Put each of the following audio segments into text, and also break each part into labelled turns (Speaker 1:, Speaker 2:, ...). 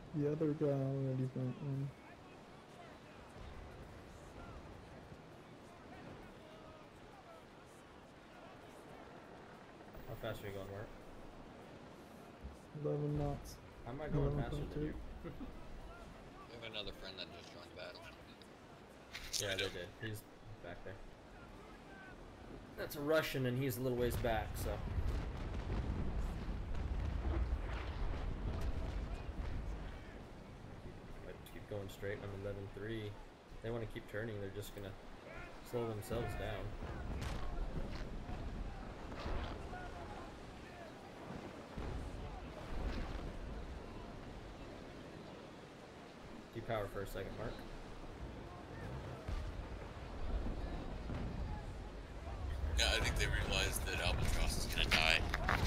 Speaker 1: The other guy already went in.
Speaker 2: How fast are you going, Mark?
Speaker 1: 11 knots.
Speaker 2: How am I going faster than
Speaker 1: 11.2.
Speaker 2: you?
Speaker 3: We have another friend that just joined battle.
Speaker 2: Yeah, they did. He's back there. That's a Russian, and he's a little ways back, so. Keep going straight on 11.3. They want to keep turning, they're just gonna slow themselves down. Depower for a second, Mark.
Speaker 4: Yeah, I think they realized that Albatross is gonna die.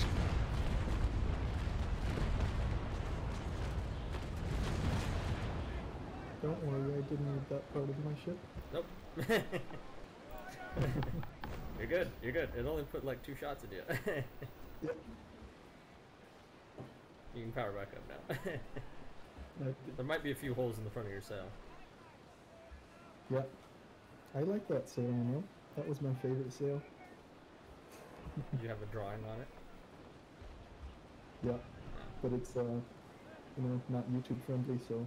Speaker 1: Don't worry, I didn't need that part of my ship.
Speaker 2: Nope. You're good, you're good. It only put like 2 shots into you.
Speaker 1: Yep.
Speaker 2: You can power back up now.
Speaker 1: Okay.
Speaker 2: There might be a few holes in the front of your sail.
Speaker 1: Yeah. I like that sail, you know? That was my favorite sail.
Speaker 2: You have a drawing on it?
Speaker 1: Yeah. But it's, you know, not YouTube friendly, so.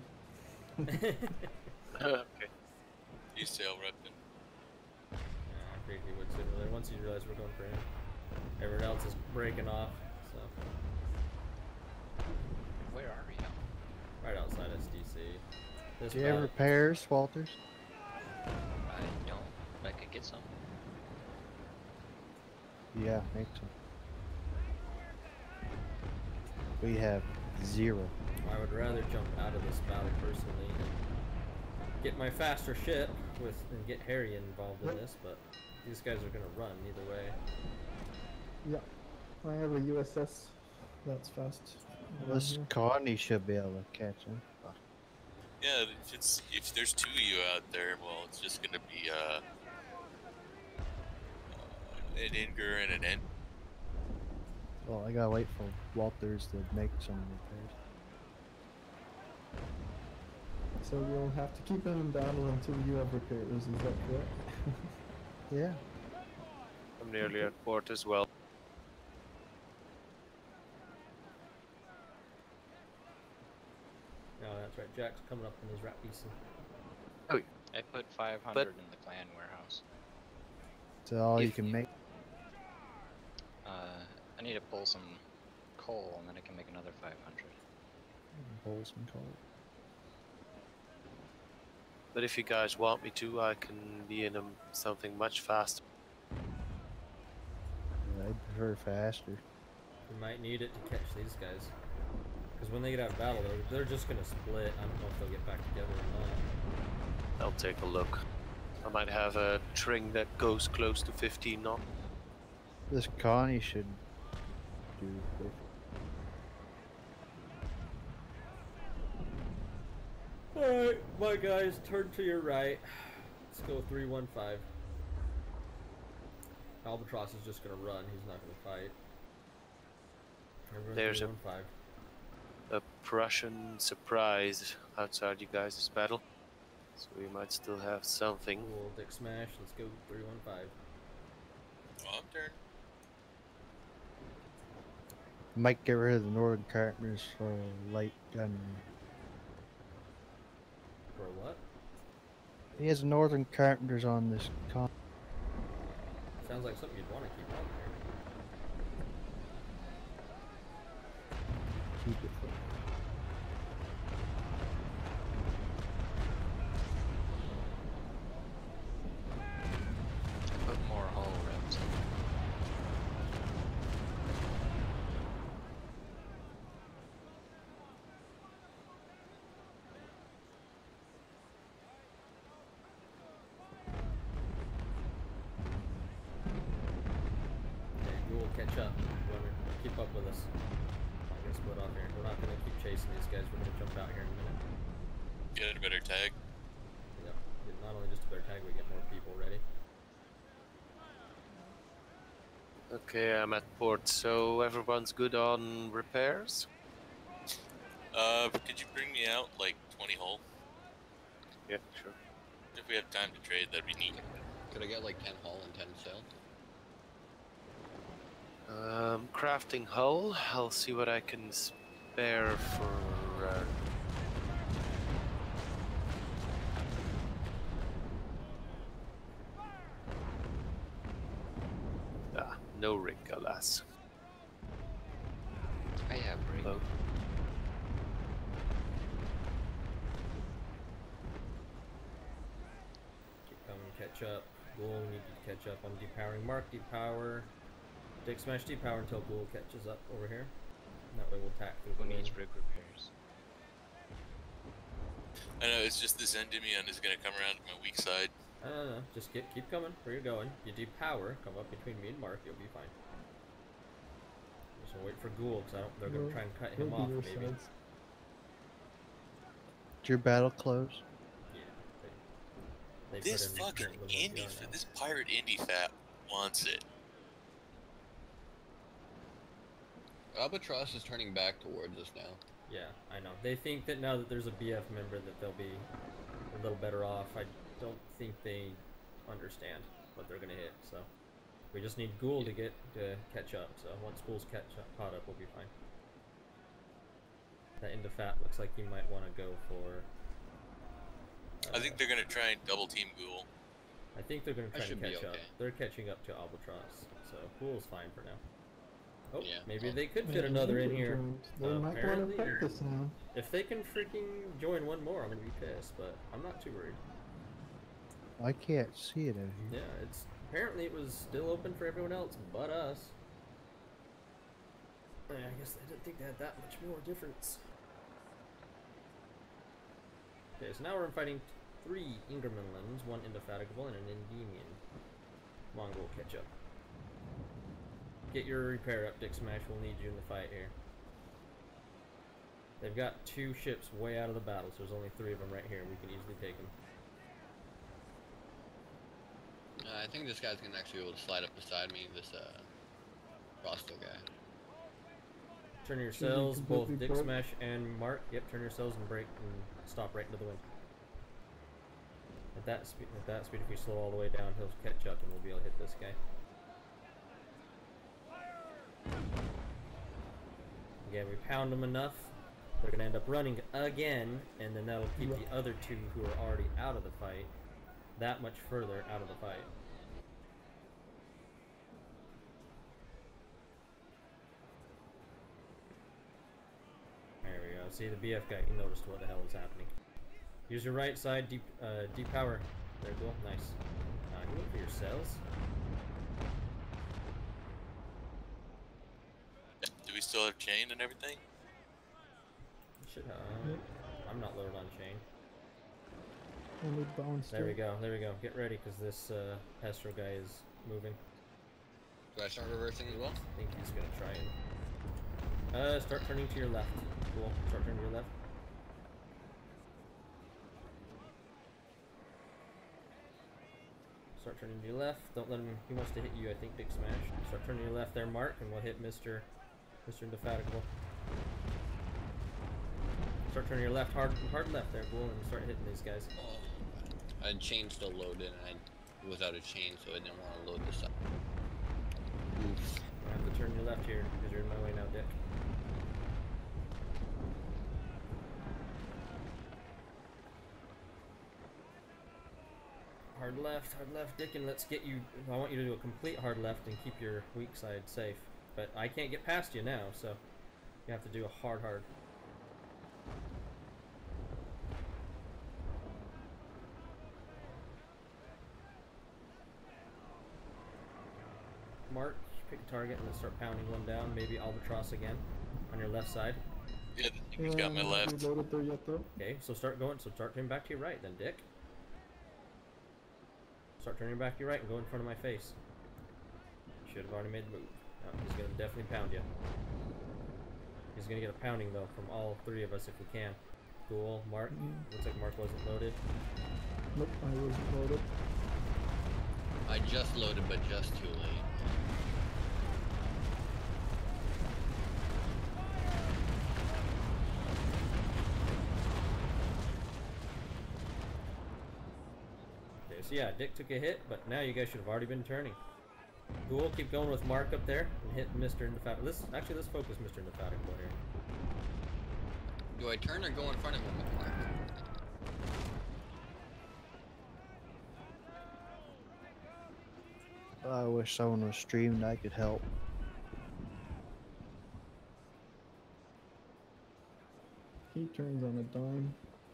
Speaker 4: Okay. You sail, Repton.
Speaker 2: Yeah, I figured he would sooner or later. Once you realize we're going for him. Everyone else is breaking off, so.
Speaker 3: Where are we now?
Speaker 2: Right outside SDC. This
Speaker 5: Do you have repairs, Walters?
Speaker 3: I don't. But I could get some.
Speaker 5: Yeah, make some. We have 0.
Speaker 2: I would rather jump out of this battle personally and get my faster ship and get Harry involved in this, but these guys are gonna run either way.
Speaker 1: Yeah. I have a USS that's fast.
Speaker 5: This Connie should be able to catch him.
Speaker 4: Yeah, if there's 2 of you out there, well, it's just gonna be an Inger and an N.
Speaker 5: Well, I gotta wait for Walters to make some repairs.
Speaker 1: So you'll have to keep him in battle until you have repairs, is that correct?
Speaker 5: Yeah.
Speaker 6: I'm nearly at port as well.
Speaker 2: No, that's right. Jack's coming up in his rat piece.
Speaker 6: Oh,
Speaker 3: I put 500 in the clan warehouse.
Speaker 5: That's all you can make.
Speaker 3: I need to pull some coal and then I can make another 500.
Speaker 5: Pull some coal.
Speaker 6: but if you guys want me to, I can be in something much faster.
Speaker 5: Yeah, I prefer faster.
Speaker 2: You might need it to catch these guys. Because when they get out of battle, they're just going to split. I don't know if they'll get back together or not.
Speaker 6: I'll take a look. I might have a tring that goes close to 15 knots.
Speaker 5: This Connie should do it.
Speaker 2: Alright, my guys, turn to your right. Let's go 315. Albatross is just going to run. He's not going to fight. Everyone
Speaker 6: There's
Speaker 2: 315.
Speaker 6: a Prussian surprise outside you guys' battle. So we might still have something.
Speaker 2: Cool, Dick Smash. Let's go 315.
Speaker 4: Long turn.
Speaker 5: Might get rid of the Northern Carpenters for light gun.
Speaker 2: For what?
Speaker 5: He has Northern Carpenters on this con.
Speaker 2: Sounds like something you'd want to keep on there.
Speaker 5: Keep it for
Speaker 3: Put more hull revs in.
Speaker 2: Okay, we will catch up. Keep up with us. I'm gonna split off here. We're not gonna keep chasing these guys. We're gonna jump out here in a minute.
Speaker 4: Get a better tag.
Speaker 2: Yep. Get not only just a better tag, we get more people ready.
Speaker 6: Okay, I'm at port, so everyone's good on repairs?
Speaker 4: Could you bring me out like 20 hull?
Speaker 6: Yeah, sure.
Speaker 4: If we have time to trade, that'd be neat.
Speaker 7: Could I get like 10 hull and 10 sail?
Speaker 6: Crafting hull. I'll see what I can spare for. No rig, alas.
Speaker 3: I have rig.
Speaker 6: Oh.
Speaker 2: Keep coming, catch up. Ghoul, we need to catch up on depowering. Mark, depower. Dick smash, depower until Ghoul catches up over here. And that way we'll tack through
Speaker 3: Who
Speaker 2: the
Speaker 3: needs
Speaker 2: lane.
Speaker 3: rig repairs?
Speaker 4: I know, it's just this Endymion is gonna come around to my weak side.
Speaker 2: No, just keep coming where you're going. You depower, come up between me and Mark, you'll be fine. Just wait for Ghoul, because they're going to try and cut him
Speaker 1: He'll
Speaker 2: off,
Speaker 1: be your
Speaker 2: maybe.
Speaker 1: sides.
Speaker 5: Did your battle close?
Speaker 2: Yeah. They
Speaker 4: This
Speaker 2: put in
Speaker 4: fucking
Speaker 2: the
Speaker 4: Indy,
Speaker 2: now.
Speaker 4: this pirate Indy fat wants it.
Speaker 7: Albatross is turning back towards us now.
Speaker 2: Yeah, I know. They think that now that there's a BF member that they'll be a little better off. I don't think they understand what they're going to hit, so... We just need Ghoul to catch up, so once Ghoul's caught up, we'll be fine. That into fat looks like he might want to go for...
Speaker 4: I think they're gonna try and double team Ghoul.
Speaker 2: I think they're going to
Speaker 7: I
Speaker 2: try and
Speaker 7: should be
Speaker 2: catch up.
Speaker 7: okay.
Speaker 2: They're catching up to Albatross, so Ghoul's fine for now. Oh,
Speaker 7: Yeah.
Speaker 2: maybe
Speaker 7: Oh.
Speaker 2: they could fit
Speaker 1: Yeah,
Speaker 2: another in
Speaker 1: they
Speaker 2: here.
Speaker 1: joined. They might want to
Speaker 2: Apparently-
Speaker 1: practice now.
Speaker 2: If they can freaking join one more, I'm going to be pissed, but I'm not too worried.
Speaker 5: I can't see it in here.
Speaker 2: Yeah, it's... Apparently it was still open for everyone else but us. I guess they didn't think they had that much more difference. Okay, so now we're fighting 3 Ingermanlands, 1 Indefatigable, and an Endymion. Mongol catch up. Get your repair up, Dick Smash. We'll need you in the fight here. They've got 2 ships way out of the battle, so there's only 3 of them right here. We can easily take them.
Speaker 7: I think this guy's gonna actually be able to slide up beside me, this Rostel guy.
Speaker 2: Turn your
Speaker 1: Should we
Speaker 2: sails, both
Speaker 1: completely
Speaker 2: Dick
Speaker 1: broke?
Speaker 2: Smash and Mark. Yep, turn your sails and brake and stop right into the wind. At that speed, if we slow all the way down, he'll catch up and we'll be able to hit this guy. Again, we pound them enough, they're gonna end up running again, and then that'll keep the other 2 who are already out of the fight that much further out of the fight. There we go. See, the BF guy, he noticed what the hell is happening. Use your right side, depower. There you go. Nice. You went for your sails.
Speaker 4: Do we still have chain and everything?
Speaker 2: Should
Speaker 1: Yep.
Speaker 2: I'm not loaded on chain.
Speaker 1: Only bounce.
Speaker 2: There we go. There we go. Get ready, because this Pestro guy is moving.
Speaker 7: Do I start reversing as well?
Speaker 2: I think he's gonna try and start turning to your left. Cool. Start turning to your left. Start turning to your left. Don't let him. He wants to hit you. I think Dick Smash. Start turning to your left there, Mark, and we'll hit Mr. Indefatigable. Start turning your left, hard left there, Bull, and start hitting these guys.
Speaker 7: Oh. I had chain still loaded, and I was out of chain, so I didn't want to load this up. Oof.
Speaker 2: I have to turn your left here because you're in my way now, Dick. Hard left, Dick, and let's get you. I want you to do a complete hard left and keep your weak side safe. But I can't get past you now, so you have to do a hard. Mark, pick a target and then start pounding one down. Maybe Albatross again on your left side.
Speaker 4: Yeah, he's got my left.
Speaker 1: Reloaded there yet though?
Speaker 2: Okay, so start turning back to your right then, Dick. Start turning back to your right and go in front of my face. Should have already made the move. Oh, he's gonna definitely pound you. He's gonna get a pounding though from all 3 of us if we can. Cool, Mark. Looks like Mark wasn't loaded.
Speaker 1: Nope, I wasn't loaded.
Speaker 7: I just loaded, but just too late.
Speaker 2: So yeah, Dick took a hit, but now you guys should have already been turning. Ghoul, keep going with Mark up there and hit Mr. Indefatigable. Let's focus Mr. Indefatigable here.
Speaker 7: Do I turn or go in front of him with Mark?
Speaker 5: I wish someone was streaming. I could help.
Speaker 1: He turns on a dime.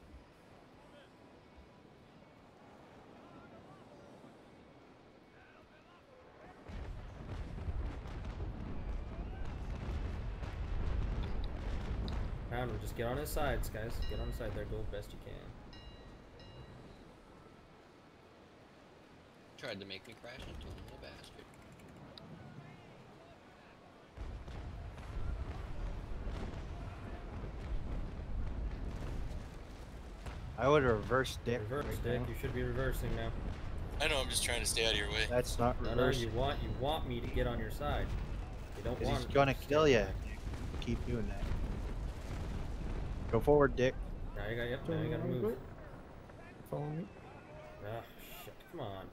Speaker 2: Pound him, just get on his sides, guys. Get on his side there, Ghoul, best you can.
Speaker 7: Tried to make me crash into him, little bastard.
Speaker 5: I would reverse Dick.
Speaker 2: Reverse,
Speaker 5: right
Speaker 2: Dick.
Speaker 5: now.
Speaker 2: You should be reversing now.
Speaker 4: I know. I'm just trying to stay out of your way.
Speaker 5: That's not
Speaker 2: No,
Speaker 5: reverse.
Speaker 2: you want me to get on your side. You don't
Speaker 5: Because
Speaker 2: want.
Speaker 5: he's gonna
Speaker 2: to
Speaker 5: kill
Speaker 2: stay
Speaker 5: you.
Speaker 2: back.
Speaker 5: Keep doing that. Go forward, Dick.
Speaker 2: Now you got. Yep. Now
Speaker 1: Turn
Speaker 2: you gotta
Speaker 1: around
Speaker 2: move.
Speaker 1: quick. Follow me.
Speaker 2: Ah, shit. Come on.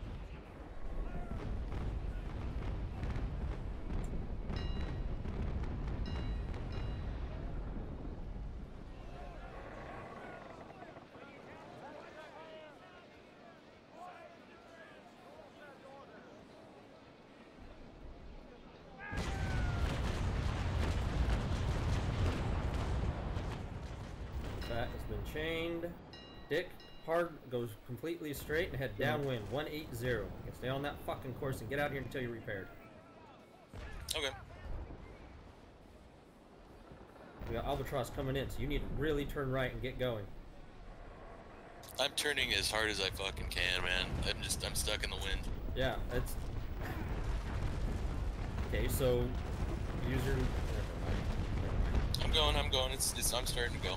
Speaker 2: That has been chained. Dick, hard goes completely straight and head downwind, 180. You can stay on that fucking course and get out here until you're repaired.
Speaker 4: Okay.
Speaker 2: We got Albatross coming in, so you need to really turn right and get going.
Speaker 4: I'm turning as hard as I fucking can, man. I'm stuck in the wind.
Speaker 2: Yeah, it's... Okay, so... Use your... Never mind.
Speaker 4: I'm going. I'm starting to go.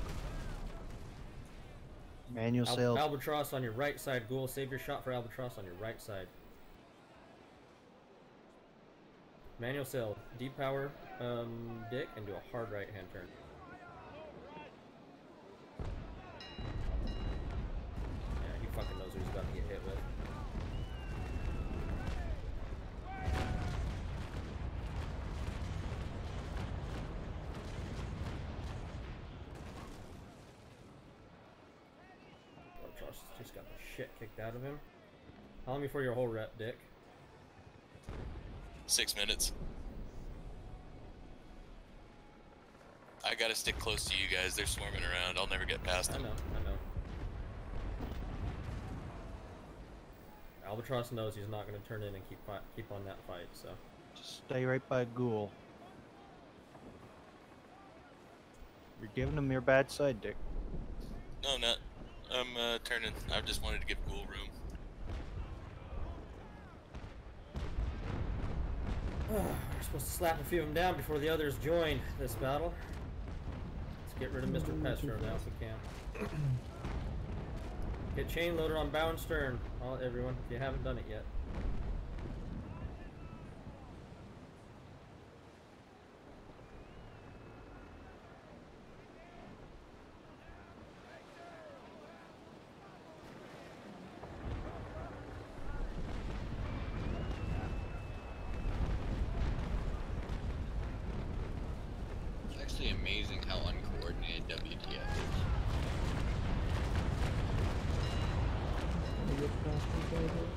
Speaker 5: Manual sail.
Speaker 2: Albatross on your right side, Ghoul. Save your shot for Albatross on your right side. Manual sail. Depower Dick and do a hard right hand turn. Yeah, he fucking knows what he's about to get hit with. Albatross just got the shit kicked out of him. How long before your whole rep, Dick?
Speaker 4: 6 minutes. I gotta stick close to you guys. They're swarming around. I'll never get past
Speaker 2: I
Speaker 4: them.
Speaker 2: know. Albatross knows he's not going to turn in and keep on that fight, so.
Speaker 5: Just stay right by Ghoul. You're giving him your bad side, Dick.
Speaker 4: No, I'm not. I'm turning. I just wanted to give Ghoul room.
Speaker 2: We're supposed to slap a few of them down before the others join this battle. Let's get rid of Mr. Pestro now if we can. Get chain loaded on bow and stern, everyone, if you haven't done it yet.
Speaker 7: It's actually amazing how uncoordinated WTF is.
Speaker 1: Can I get past this guy here?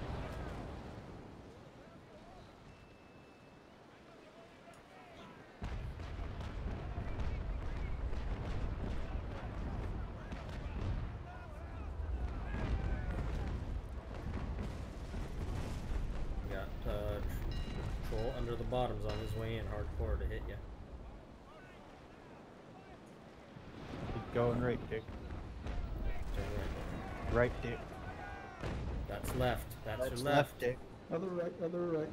Speaker 2: We got Troll under the bottoms on his way in hardcore to hit you.
Speaker 5: Keep going right, Dick.
Speaker 2: Turn right.
Speaker 5: Right, Dick.
Speaker 2: That's left. That's
Speaker 5: That's
Speaker 2: your left.
Speaker 5: Dick.
Speaker 1: Other right, other right.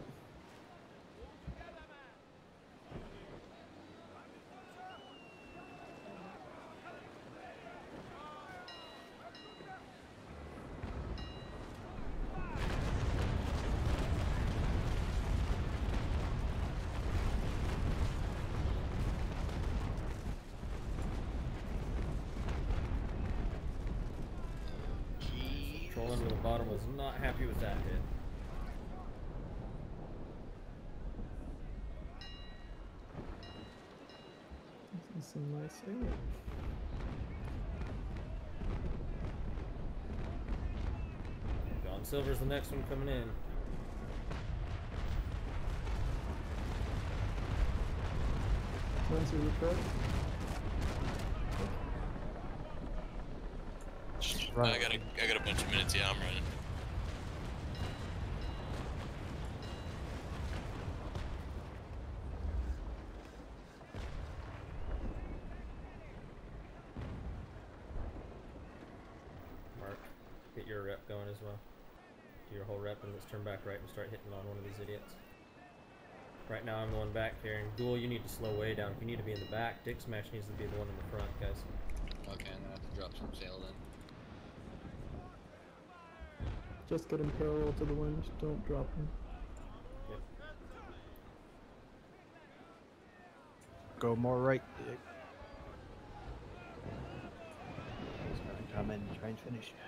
Speaker 2: Troll under the bottom was not happy with that hit.
Speaker 1: This is some nice aim.
Speaker 2: John Silver's the next one coming in.
Speaker 1: When's your report?
Speaker 4: I got a bunch of minutes. Yeah, I'm running.
Speaker 2: Mark, get your rep going as well. Do your whole rep and let's turn back right and start hitting on one of these idiots. Right now I'm the one back here, and Ghoul, you need to slow way down. If you need to be in the back, Dick Smash needs to be the one in the front, guys.
Speaker 7: Okay, I'm gonna have to drop some sail then.
Speaker 1: Just get him parallel to the wind, don't drop him.
Speaker 2: Yep.
Speaker 5: Go more right, Dick. He's gonna come in and try and finish you.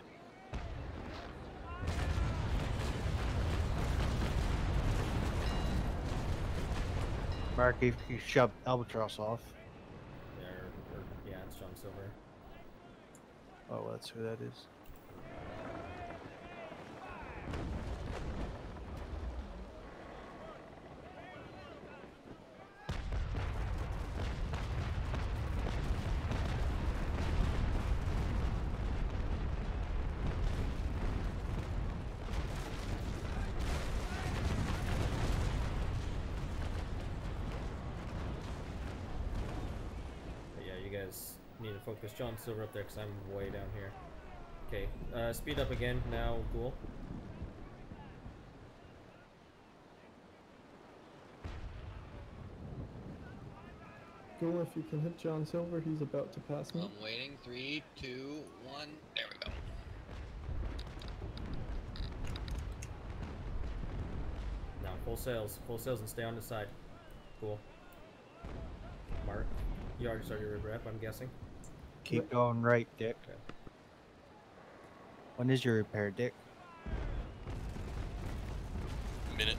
Speaker 5: Mark, if you shove Albatross off.
Speaker 2: Yeah, it's John Silver.
Speaker 5: Oh, well, that's who that is.
Speaker 2: But yeah, you guys need to focus John Silver up there because I'm way down here. Okay, speed up again now, Ghoul.
Speaker 1: Go if you can hit John Silver, he's about to pass me.
Speaker 7: I'm waiting. 3, 2, 1. There we go.
Speaker 2: Now full sails and stay on the side. Cool. Mark, you already started your rep, I'm guessing.
Speaker 5: Keep going right, Dick.
Speaker 2: Okay.
Speaker 5: When is your repair, Dick?
Speaker 4: Minute.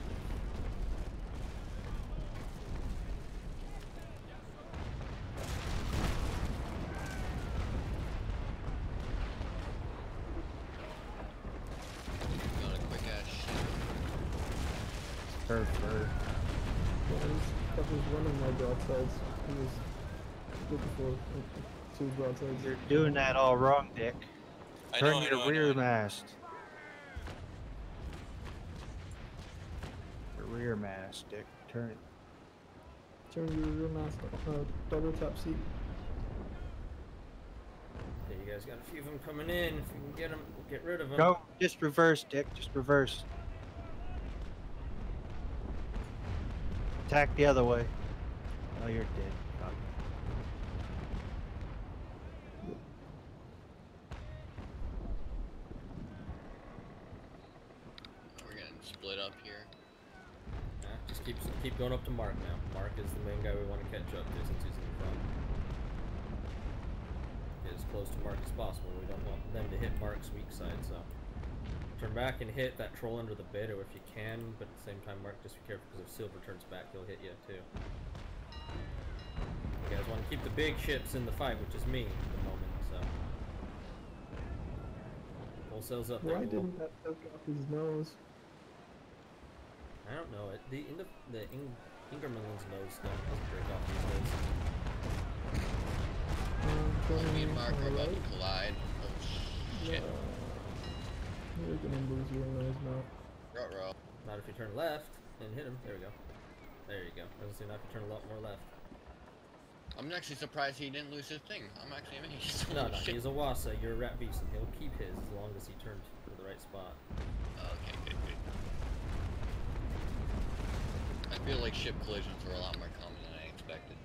Speaker 7: Going a quick ass shit.
Speaker 5: Fur.
Speaker 1: That was one of my broadsides. He was looking for 2 broadsides.
Speaker 5: You're doing that all wrong, Dick. Turn your rear mast. Your rear mast, Dick. Turn it.
Speaker 1: Turn your rear mast, double tap seat.
Speaker 2: Okay, you guys got a few of them coming in. If you can get them, get rid of them.
Speaker 5: Go. Just reverse, Dick. Just reverse. Attack the other way. Oh, you're dead. Oh.
Speaker 7: We're getting split up here.
Speaker 2: Just keep going up to Mark now. Mark is the main guy we want to catch up to since he's in the front. Get as close to Mark as possible. We don't want them to hit Mark's weak side, so turn back and hit that troll under the bit, or if you can, but at the same time, Mark, just be careful because if Silver turns back, he'll hit you too. You guys want to keep the big ships in the fight, which is me at the moment, so. Full sails up there.
Speaker 1: Why
Speaker 2: Ghoul.
Speaker 1: didn't that poke off his nose?
Speaker 2: I don't know. Ingerman's nose doesn't break off these days.
Speaker 7: Me and Mark are
Speaker 1: on the
Speaker 7: about
Speaker 1: right.
Speaker 7: to collide. Oh shit.
Speaker 1: You're gonna lose your nose now.
Speaker 7: Ruh-roh.
Speaker 2: Not if you turn left and hit him. There we go. There you go. I was saying, not if you turn a lot more left.
Speaker 7: I'm actually surprised he didn't lose his thing. I'm actually amazed.
Speaker 2: No,
Speaker 7: Holy
Speaker 2: no,
Speaker 7: shit.
Speaker 2: he's a Wassa. You're a Rat Beast, and he'll keep his as long as he turns to the right spot.
Speaker 7: Okay, good. I feel like ship collisions were a lot more common than I expected.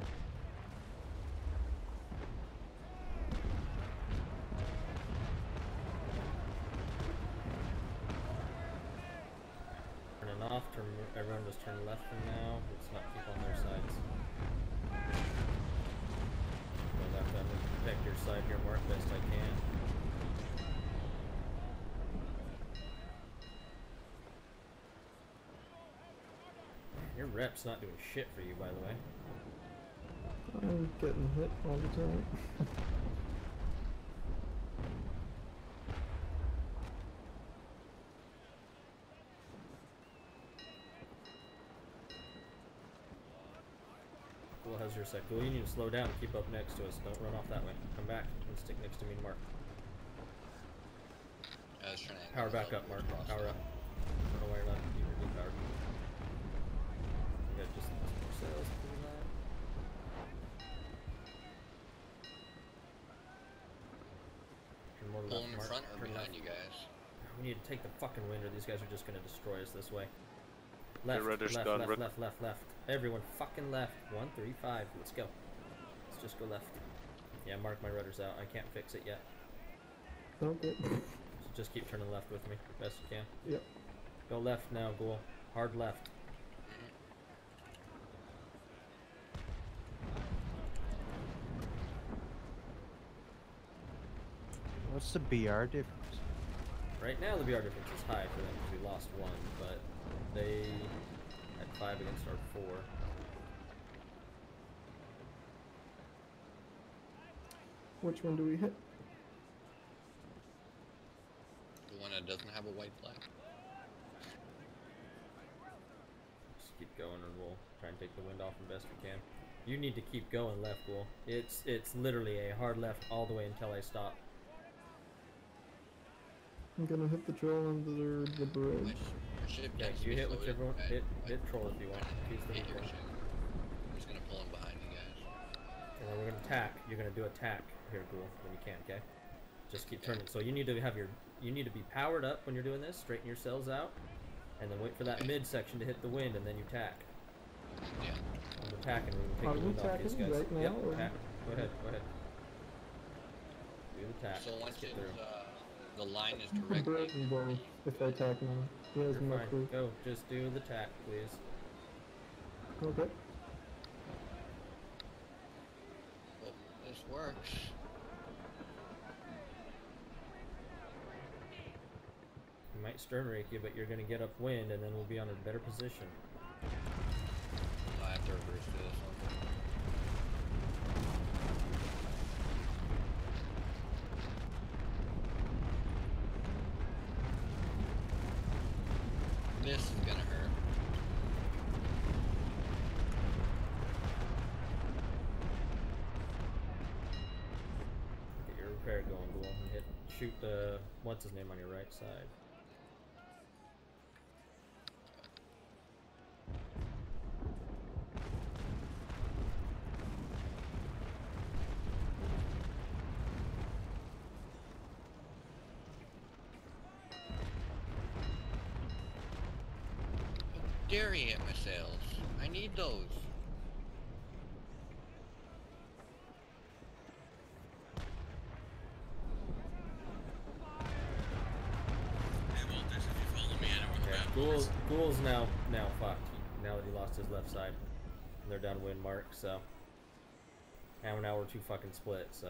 Speaker 2: Turning off. Everyone just turn left for now. Let's not keep on their sides. Go left. I'm gonna protect your side here, Mark, best I can. Your rep's not doing shit for you, by the way.
Speaker 1: I'm getting hit all the time.
Speaker 2: Cool, how's your side? Cool, you need to slow down and keep up next to us. Don't run off that way. Come back and stick next to me and Mark.
Speaker 7: I was trying to
Speaker 2: Power back up, Mark. Power up. I don't know why you're not depowered. You got just more sails to do that. Turn more
Speaker 7: Pulling
Speaker 2: left,
Speaker 7: in
Speaker 2: Mark.
Speaker 7: front or
Speaker 2: Turn
Speaker 7: behind
Speaker 2: left.
Speaker 7: you guys?
Speaker 2: We need to take the fucking wind or these guys are just gonna destroy us this way. Left,
Speaker 6: rudder's
Speaker 2: left,
Speaker 6: gone,
Speaker 2: left,
Speaker 6: Rick.
Speaker 2: left, left, left. Everyone fucking left. 1, 3, 5. Let's go. Let's just go left. Yeah, Mark, my rudder's out. I can't fix it yet.
Speaker 1: Okay.
Speaker 2: So just keep turning left with me, best you can.
Speaker 1: Yep.
Speaker 2: Go left now, Ghoul. Hard left.
Speaker 5: What's the BR difference?
Speaker 2: Right now the BR difference is high for them because we lost 1, but they had 5 against our 4.
Speaker 1: Which one do we hit?
Speaker 7: The one that doesn't have a white flag.
Speaker 2: Just keep going and we'll try and take the wind off them best we can. You need to keep going left, Ghoul. It's literally a hard left all the way until I stop.
Speaker 1: I'm gonna hit the troll under the bridge.
Speaker 7: My ship
Speaker 2: Yeah,
Speaker 7: tends to
Speaker 2: you
Speaker 7: be
Speaker 2: hit
Speaker 7: floated.
Speaker 2: whichever one.
Speaker 7: I-
Speaker 2: Hit troll if you want. He's the
Speaker 7: hit your
Speaker 2: one.
Speaker 7: ship. I'm just gonna pull him behind you guys.
Speaker 2: And then we're gonna attack. You're gonna do attack here, Ghoul, when you can, okay? Just keep turning. So you need to have you need to be powered up when you're doing this. Straighten your sails out, and then wait for that
Speaker 7: Okay.
Speaker 2: mid section to hit the wind, and then you tack.
Speaker 7: Yeah.
Speaker 2: I'm attacking. We're gonna take
Speaker 1: Are
Speaker 2: the
Speaker 1: we
Speaker 2: wind off these
Speaker 1: tacking
Speaker 2: guys.
Speaker 1: right now,
Speaker 2: Yep,
Speaker 1: or-
Speaker 2: attack. Go ahead. Go ahead. Do the tack.
Speaker 7: So
Speaker 2: Let's
Speaker 7: once
Speaker 2: get
Speaker 7: it's,
Speaker 2: through.
Speaker 7: the line is
Speaker 1: I'm
Speaker 7: directly.
Speaker 1: breaking both if I attack him. He has
Speaker 2: You're
Speaker 1: no
Speaker 2: fine.
Speaker 1: clue.
Speaker 2: Go. Just do the tack, please.
Speaker 1: Okay.
Speaker 7: Well, this works.
Speaker 2: We might stern rake you, but you're gonna get upwind, and then we'll be on a better position.
Speaker 7: I have to reverse to this one. This is gonna hurt.
Speaker 2: Get your repair going, Ghoul, and shoot the what's his name on your right side.
Speaker 7: How dare he hit my sails? I need those.
Speaker 4: Hey, Walters, if you follow me, I know where the map is.
Speaker 2: Ghoul's now fucked. Now that he lost his left side, and they're down wind mark. So, and now we're too fucking split. So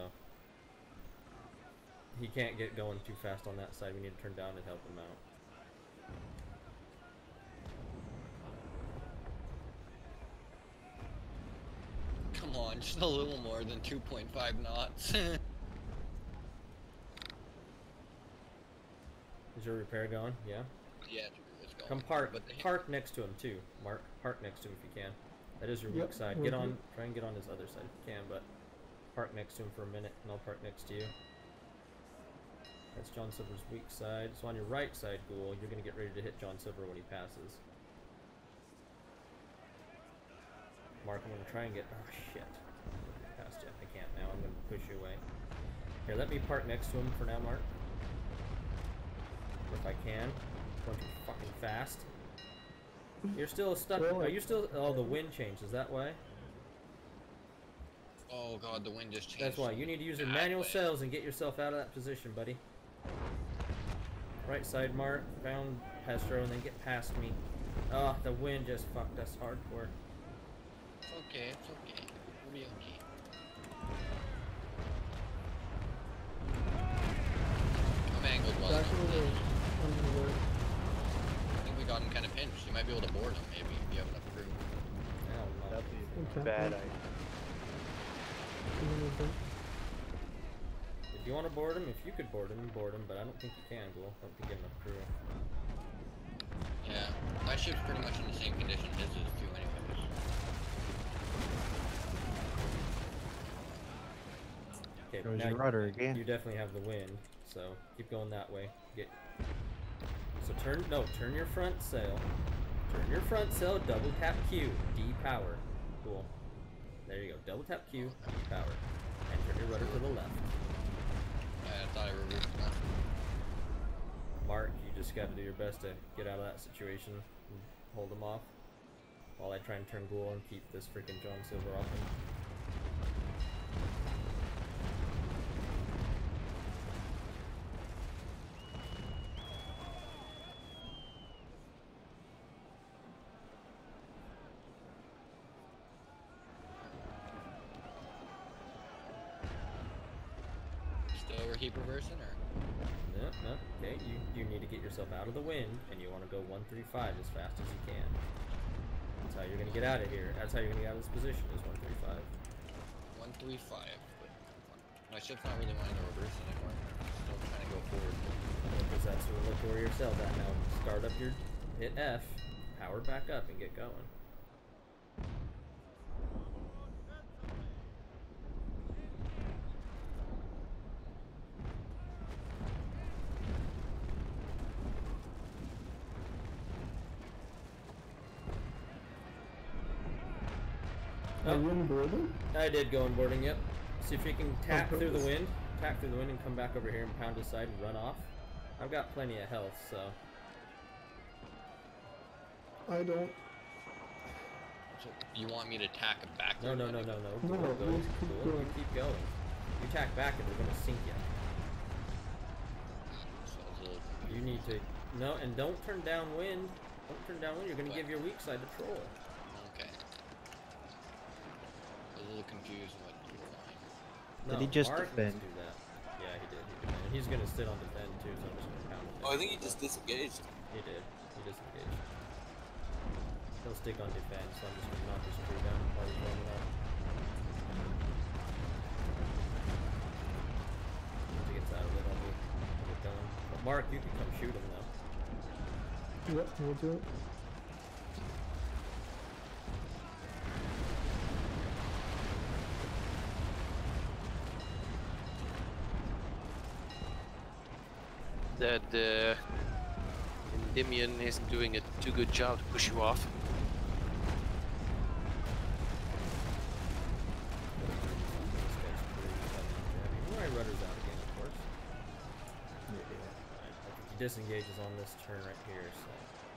Speaker 2: he can't get going too fast on that side. We need to turn down and help him out.
Speaker 7: Come on, just a little more than 2.5 knots.
Speaker 2: Is your repair going? Yeah.
Speaker 7: Yeah, it's going.
Speaker 2: Come park.
Speaker 7: But the
Speaker 2: Park next to him too, Mark. Park next to him if you can. That is your
Speaker 1: Yep,
Speaker 2: weak side.
Speaker 1: will
Speaker 2: Get
Speaker 1: do.
Speaker 2: on. Try and get on his other side if you can, but park next to him for a minute, and I'll park next to you. That's John Silver's weak side. So on your right side, Ghoul, you're gonna get ready to hit John Silver when he passes. Mark, I'm gonna try and get. Oh shit! Past you. I can't now. I'm gonna push you away. Here, let me park next to him for now, Mark. If I can. Going too fucking fast. You're still stuck.
Speaker 1: Well,
Speaker 2: Are you still? Oh, the wind changed. Is that why?
Speaker 7: Oh god, the wind just changed.
Speaker 2: That's why. You need to use your
Speaker 7: That
Speaker 2: manual
Speaker 7: way.
Speaker 2: sails and get yourself out of that position, buddy. Right side, Mark. Found Pestro and then get past me. Oh, the wind just fucked us hardcore.
Speaker 7: It's okay, it's okay. We'll be okay. I'm angled well
Speaker 1: Back
Speaker 7: enough.
Speaker 1: over under the
Speaker 7: I think we got him kind of pinched. You might be able to board him, maybe, if you have enough crew.
Speaker 1: Can't
Speaker 6: bad
Speaker 1: we?
Speaker 6: idea.
Speaker 2: If you want to board him, if you could board him, but I don't think you can, Ghoul. I don't think you have enough crew.
Speaker 7: Yeah, my ship's pretty much in the same condition his is too anyways.
Speaker 2: Okay,
Speaker 5: Goes
Speaker 2: now
Speaker 5: your rudder again.
Speaker 2: you definitely have the wind, so keep going that way. So turn your front sail. Turn your front sail, double tap Q, D-power. Cool. There you go, double tap Q, D-power. And turn your rudder to the left.
Speaker 7: I thought I reversed that.
Speaker 2: Mark, you just got to do your best to get out of that situation and hold them off. While I try and turn Ghoul and keep this freaking John Silver off him.
Speaker 7: Still overheat reversing or?
Speaker 2: No. Okay, you need to get yourself out of the wind, and you want to go 135 as fast as you can. That's how you're going to get out of here. That's how you're going to get out of this position, is 135.
Speaker 7: 135. But my ship's not really wanting to reverse anymore. Still trying to go forward.
Speaker 2: Because that's where your sail's at now. Start up your, hit F, power back up, and get going.
Speaker 1: Are you in boarding?
Speaker 2: I did go on boarding, yep. See if you can tack through the
Speaker 1: purpose?
Speaker 2: wind. Tack through the wind and come back over here and pound aside and run off. I've got plenty of health, so.
Speaker 1: I don't.
Speaker 7: So you want me to tack back?
Speaker 2: No.
Speaker 1: No,
Speaker 2: Go,
Speaker 1: let's keep
Speaker 2: go,
Speaker 1: going.
Speaker 2: keep going. You tack back and they're gonna sink you.
Speaker 7: So it's a little
Speaker 2: You need to, no, and don't turn downwind. Don't turn downwind, you're gonna give your weak side to troll.
Speaker 7: okay. I was a little confused what you were saying.
Speaker 5: Did he just
Speaker 2: Mark
Speaker 5: defend?
Speaker 2: needs to do that. Yeah, he did. And he's gonna sit on defend too, so I'm just gonna pound him.
Speaker 4: Oh, I think he just disengaged.
Speaker 2: He did. He disengaged. He'll stick on defense, so I'm just gonna knock his crew down while he's warming up. Once he gets out of it, I'll get going. But Mark, you can come shoot him though.
Speaker 1: Yep, we'll do it.
Speaker 6: That Endymion isn't doing a too good job to push you off.
Speaker 2: My rudder's out again, of course. Alright, I think he disengages on this turn right here, so.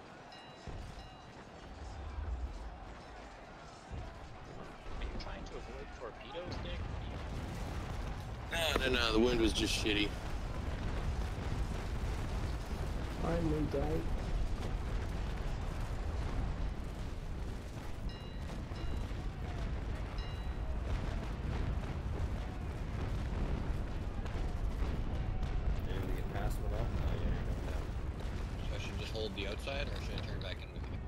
Speaker 8: Are you trying to avoid torpedoes, Nick?
Speaker 4: No, the wind was just shitty.
Speaker 1: I may die.
Speaker 2: You're able to get past him at all? Oh, yeah, you're going down.
Speaker 7: So I should just hold the outside, or should I turn back in with you?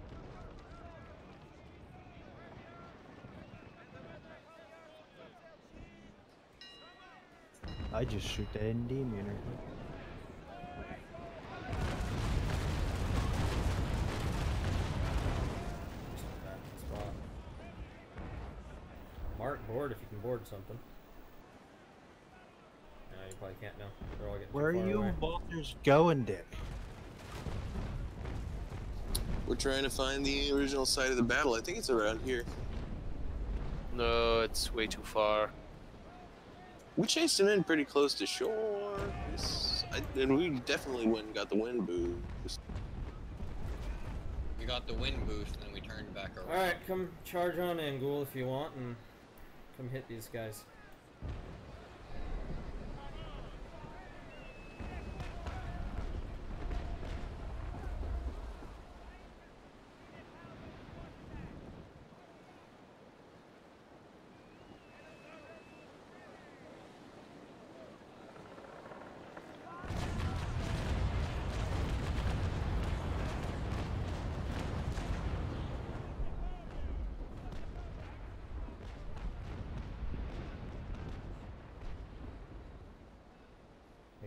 Speaker 5: I just shoot the Endymion.
Speaker 2: Just back in the spot. Mark, board if you can board something. No, you probably can't now. They're all getting too
Speaker 5: Where are
Speaker 2: far
Speaker 5: you
Speaker 2: away.
Speaker 5: Walters going, Dick?
Speaker 4: We're trying to find the original site of the battle. I think it's around here.
Speaker 6: No, it's way too far.
Speaker 4: We chased him in pretty close to shore. And we definitely went and got the wind boost.
Speaker 7: We got the wind boost, and then we turned back around.
Speaker 2: Alright, come charge on in, Ghoul, if you want, and come hit these guys.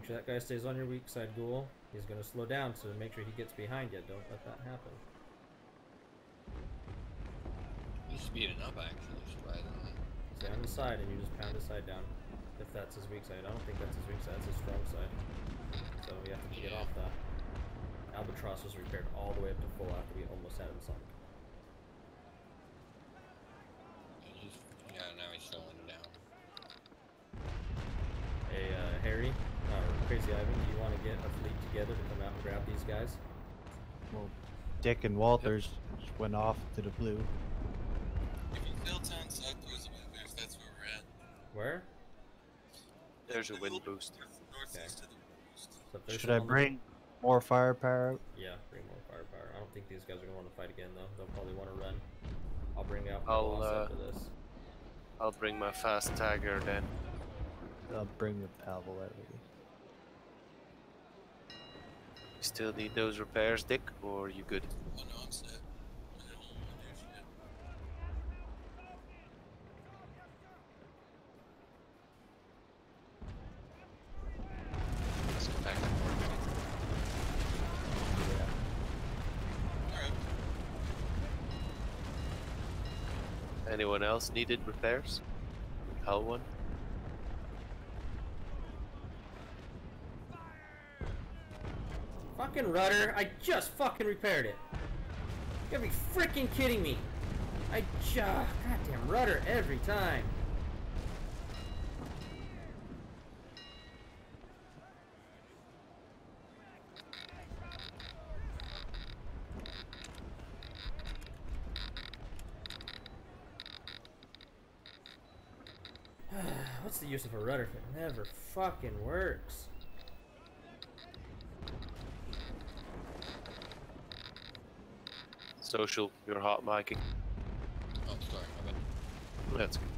Speaker 2: Make sure that guy stays on your weak side, Ghoul. He's gonna slow down, so make sure he gets behind you. Don't let that happen.
Speaker 7: He's speeding up actually, surprisingly.
Speaker 2: Stay on his side and you just pound his side down. If that's his weak side. I don't think that's his weak side, that's his strong side. So you have to get off that. Albatross was repaired all the way up to full after we almost had him sunk.
Speaker 7: Yeah, now he's slowing down.
Speaker 2: Hey, Harry, or Crazy Ivan, do you want to get a fleet together to come out and grab these guys?
Speaker 5: Well, Dick and Walters just went off to the blue.
Speaker 4: If you fail town south towards the Windboost, that's where we're at.
Speaker 2: Where?
Speaker 6: There's a wind boost.
Speaker 4: Northeast of the Windboost.
Speaker 2: So if there's
Speaker 5: Should I
Speaker 2: someone-
Speaker 5: bring more firepower out?
Speaker 2: Yeah, bring more firepower. I don't think these guys are gonna want to fight again though. They'll probably want to run. I'll bring out my
Speaker 6: I'll,
Speaker 2: boss after this.
Speaker 6: I'll bring my fast tagger then.
Speaker 5: I'll bring the cavalry.
Speaker 6: You still need those repairs, Dick, or are you good?
Speaker 4: Oh no, I'm set. I don't want to do shit.
Speaker 3: Let's go back to port.
Speaker 4: Alright.
Speaker 6: Anyone else needed repairs? Hull one?
Speaker 2: Fucking rudder! I just fucking repaired it! You gotta be freaking kidding me! I just... Goddamn rudder every time! What's the use of a rudder if it never fucking works?
Speaker 6: Social, you're hot micing.
Speaker 7: Oh, sorry, my bad.
Speaker 6: That's good.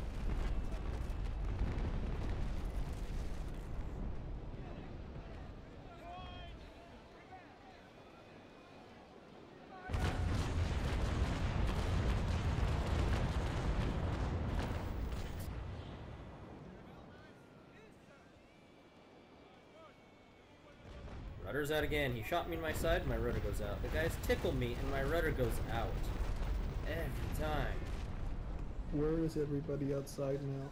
Speaker 2: Rudder's out again. He shot me in my side, my rudder goes out. The guys tickle me and my rudder goes out. Every time.
Speaker 1: Where is everybody outside now?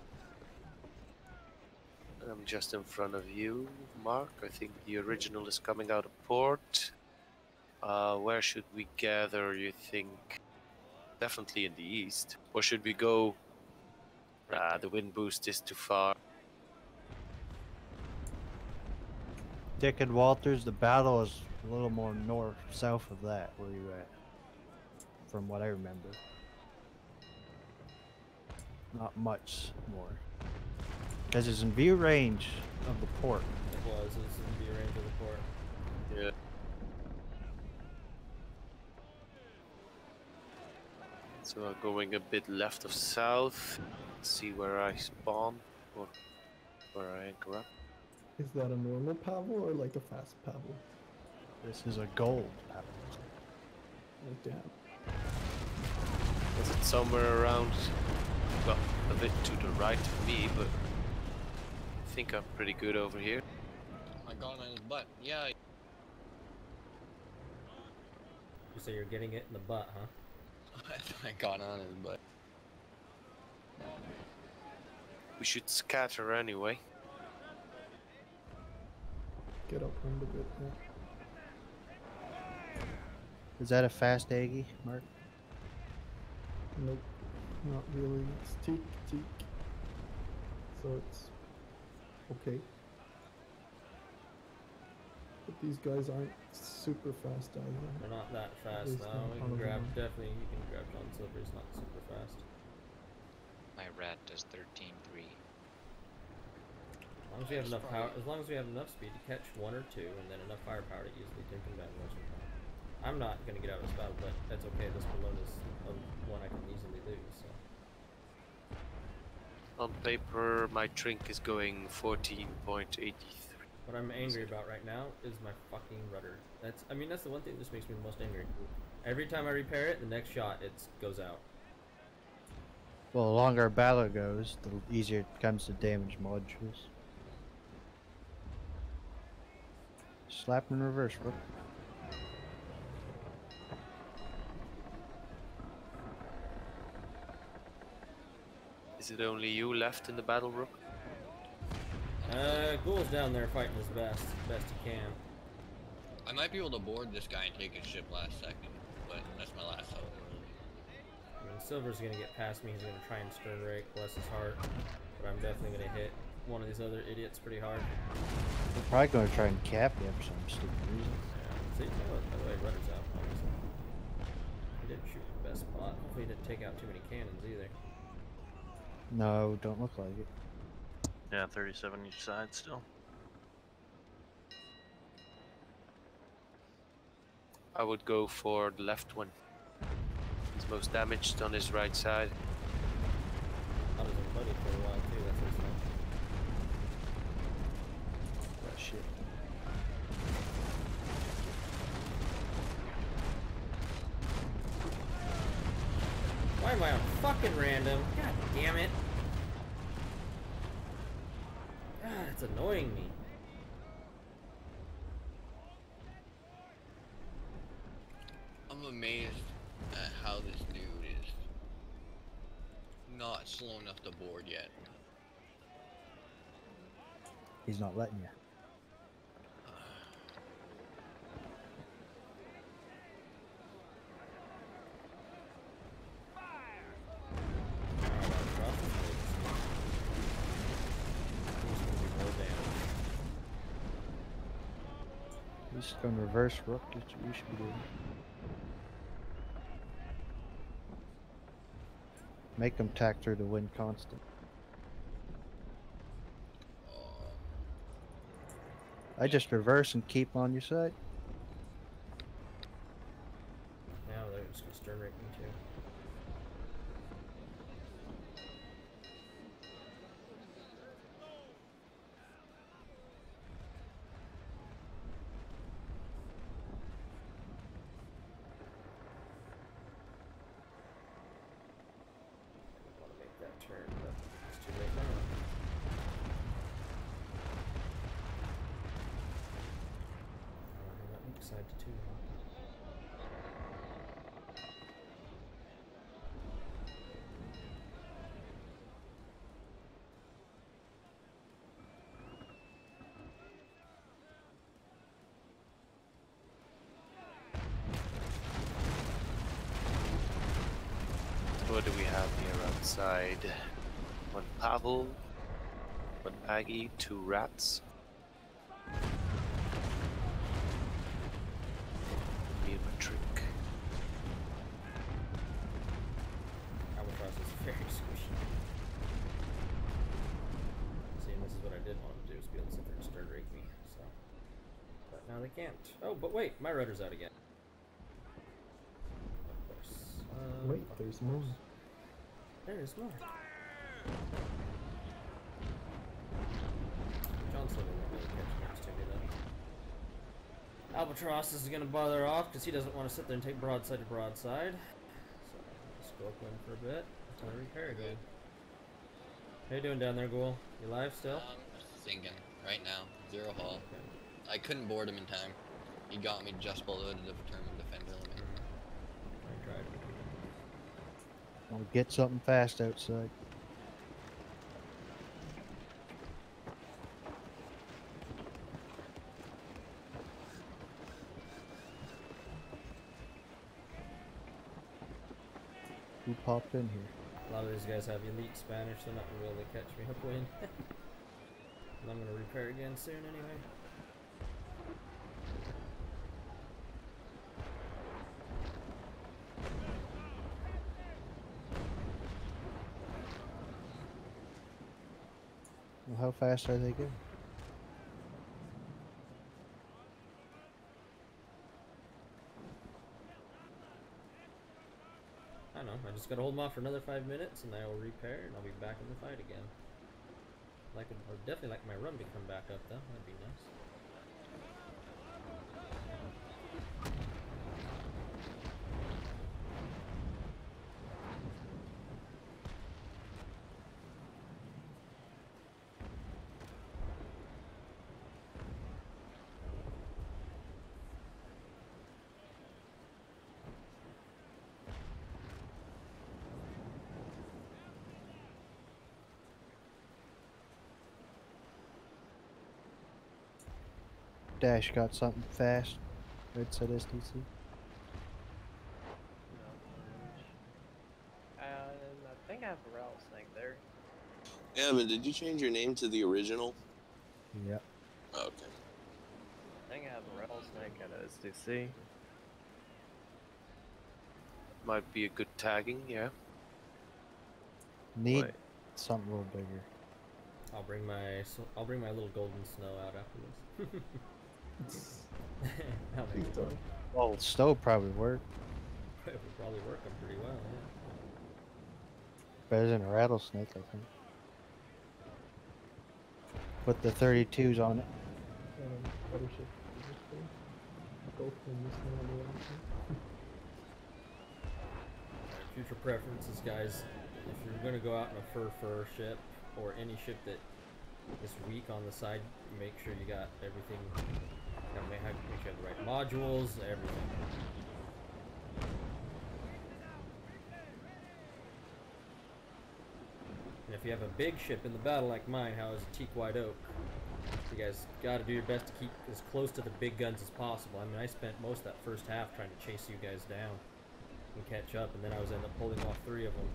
Speaker 6: I'm just in front of you, Mark. I think the original is coming out of port. Where should we gather, you think? Definitely in the east. Or should we go... the wind boost is too far.
Speaker 5: Dick and Walters, the battle is a little more north, south of that, where you at. From what I remember. Not much more. Because it's in view range of the port.
Speaker 2: It was. It was in the range of the port.
Speaker 6: Yeah. So I'm going a bit left of south. See where I spawn or where I anchor up.
Speaker 1: Is that a normal paddle or like a fast paddle?
Speaker 5: This is a gold battle.
Speaker 1: Oh, damn.
Speaker 6: Is it somewhere around? Well, a bit to the right of me, but I think I'm pretty good over here.
Speaker 7: I got on his butt. Yeah.
Speaker 2: You say you're getting it in the butt, huh?
Speaker 7: I got on his butt.
Speaker 6: We should scatter anyway.
Speaker 1: Get upwind a bit. Yeah.
Speaker 5: Is that a fast Aggie, Mark?
Speaker 1: Nope, not really. It's teak, teak. So it's okay. But these guys aren't super fast either.
Speaker 2: They're not that fast
Speaker 1: least
Speaker 2: now.
Speaker 1: not
Speaker 2: We
Speaker 1: all
Speaker 2: can
Speaker 1: of
Speaker 2: grab,
Speaker 1: them.
Speaker 2: definitely, you can grab John Silver. He's not super fast.
Speaker 8: My rat does 13.3.
Speaker 2: As long as we have enough power, as long as we have enough speed to catch one or two, and then enough firepower to easily take them down most of the time. I'm not gonna get out of this battle, but that's okay. This balloon is one I can easily lose. So.
Speaker 6: On paper, my trink is going 14.83.
Speaker 2: What I'm angry about right now is my fucking rudder. I mean, that's the one thing that just makes me the most angry. Every time I repair it, the next shot it goes out.
Speaker 5: Well, the longer a battle goes, the easier it becomes to damage modules. Slap in reverse, bro.
Speaker 6: Is it only you left in the battle, Rook?
Speaker 2: Ghoul's down there fighting his best he can.
Speaker 7: I might be able to board this guy and take his ship last second, but that's my last hope, really.
Speaker 2: I mean, Silver's gonna get past me. He's gonna try and stern rake, bless his heart. But I'm definitely gonna hit one of these other idiots pretty hard.
Speaker 5: They're probably going to try and cap you for some stupid reason.
Speaker 2: Yeah. See, oh, by the way, rudder's out. Obviously. He didn't shoot the best spot. Hopefully, he didn't take out too many cannons either.
Speaker 5: No, don't look like it.
Speaker 9: Yeah, 37 each side still.
Speaker 6: I would go for the left one. He's most damaged on his right side.
Speaker 2: I was his buddy for a while too. That's what's fun.
Speaker 5: That shit.
Speaker 2: Why am I on fucking random? God damn it! God, it's annoying me.
Speaker 7: I'm amazed at how this dude is not slow enough to board yet.
Speaker 5: He's not letting you. He's just going to reverse Rook. That's what you should be doing. Make him tack through the wind constant. I just reverse and keep on your side.
Speaker 2: Now they're just gonna stern rake me too. I want to make that turn, but it's too late now. Let me decide to two.
Speaker 6: What do we have here outside? One Pavel, one Aggie, two rats. Me and my trick.
Speaker 2: Albatross is very squishy. See, and this is what I did want to do, is be able to sit there and stern rake me, so. But now they can't. Oh, but wait, my rudder's out again. Of course.
Speaker 1: Wait, there's more.
Speaker 2: There's more. Johnson won't really catch next to me then. Albatross is gonna bother off because he doesn't want to sit there and take broadside to broadside. So let's go upwind for a bit until I repair again. How you doing down there, Ghoul? You live still?
Speaker 7: Sinking right now. 0 hull.
Speaker 2: Okay.
Speaker 7: I couldn't board him in time. He got me just below the determined defender limit.
Speaker 2: I tried.
Speaker 5: I'll get something fast outside. Who popped in here?
Speaker 2: A lot of these guys have elite Spanish, they're not gonna be able to catch me upwind. And I'm gonna repair again soon anyway.
Speaker 5: Well, how fast are they going?
Speaker 2: I don't know, I just gotta hold them off for another 5 minutes and I will repair and I'll be back in the fight again. I'd definitely like my run to come back up though, that'd be nice.
Speaker 5: Dash got something fast. Red said STC.
Speaker 10: I think I have a rattlesnake there.
Speaker 4: Yeah, but did you change your name to the original?
Speaker 1: Yeah.
Speaker 4: Oh, okay.
Speaker 10: I think I have a rattlesnake at SDC.
Speaker 6: Might be a good tagging, yeah.
Speaker 5: Need
Speaker 10: Wait.
Speaker 5: something a little bigger.
Speaker 2: I'll bring my little golden snow out after this. That makes
Speaker 1: Please
Speaker 2: sense.
Speaker 1: don't.
Speaker 5: Well, stove probably work.
Speaker 2: It would probably work them pretty well, yeah.
Speaker 5: Better than a rattlesnake, I think. Put the 32s on it.
Speaker 1: Other ship. Both in this one and the other one.
Speaker 2: Alright, future preferences, guys. If you're gonna go out in a fur ship or any ship that is weak on the side, make sure you got everything. Make sure you have the right modules, everything. And if you have a big ship in the battle like mine, how is a teak white oak? You guys got to do your best to keep as close to the big guns as possible. I mean, I spent most of that first half trying to chase you guys down and catch up, and then I was end up holding off 3 of them.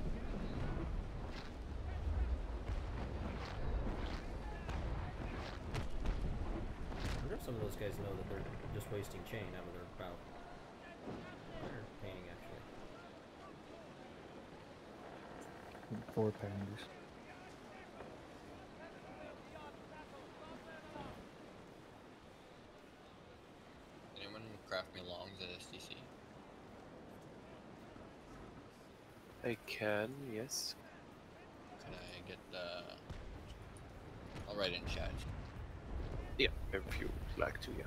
Speaker 2: I wonder if some of those guys know that they're just wasting chain out of their bout. They're painting, actually.
Speaker 5: 4-pounders.
Speaker 7: Anyone craft me longs at SDC?
Speaker 6: I can, yes.
Speaker 7: Can I get I'll write in chat.
Speaker 6: Yeah, if you would like to, yeah.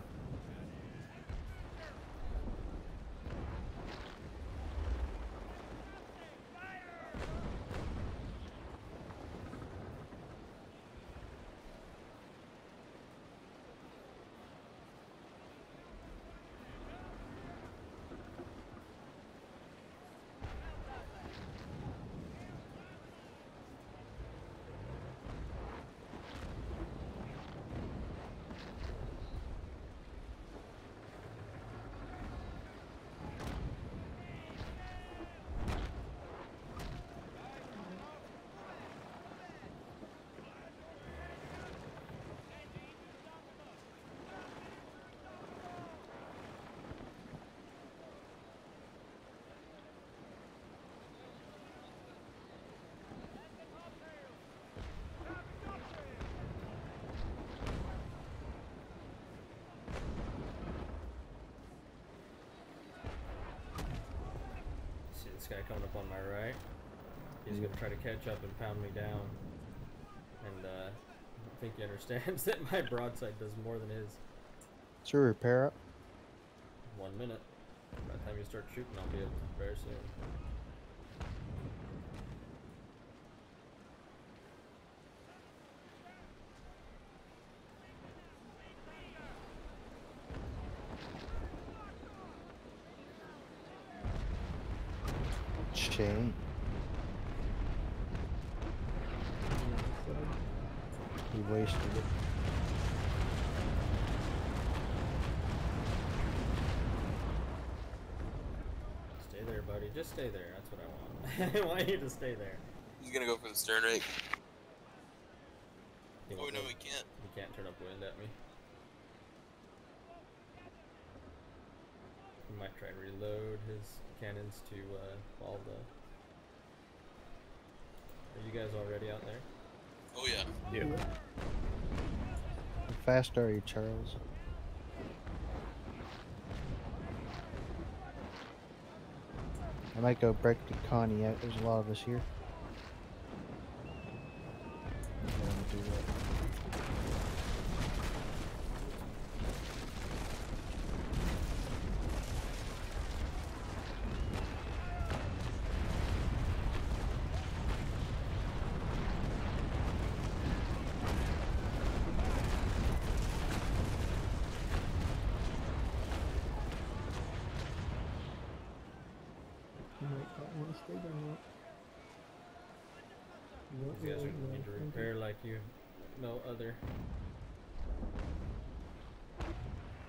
Speaker 2: See this guy coming up on my right? He's gonna try to catch up and pound me down. And I don't think he understands that my broadside does more than his.
Speaker 5: Sure, repair up.
Speaker 2: 1 minute. By the time you start shooting, I'll be able to very soon.
Speaker 5: Chain. He wasted it.
Speaker 2: Stay there, buddy. Just stay there. That's what I want. I want you to stay there.
Speaker 4: He's gonna go for the stern rake.
Speaker 2: He
Speaker 4: Oh
Speaker 2: won't
Speaker 4: no,
Speaker 2: go-
Speaker 4: he can't.
Speaker 2: He can't turn upwind at me. He might try and reload his cannons to follow the... Are you guys already out there?
Speaker 4: Oh yeah.
Speaker 6: Yeah.
Speaker 5: How fast are you, Charles? I might go break the Connie out. There's a lot of us here. I'm gonna do that.
Speaker 1: You might want to stay there now.
Speaker 2: These guys are need to repair like you no other.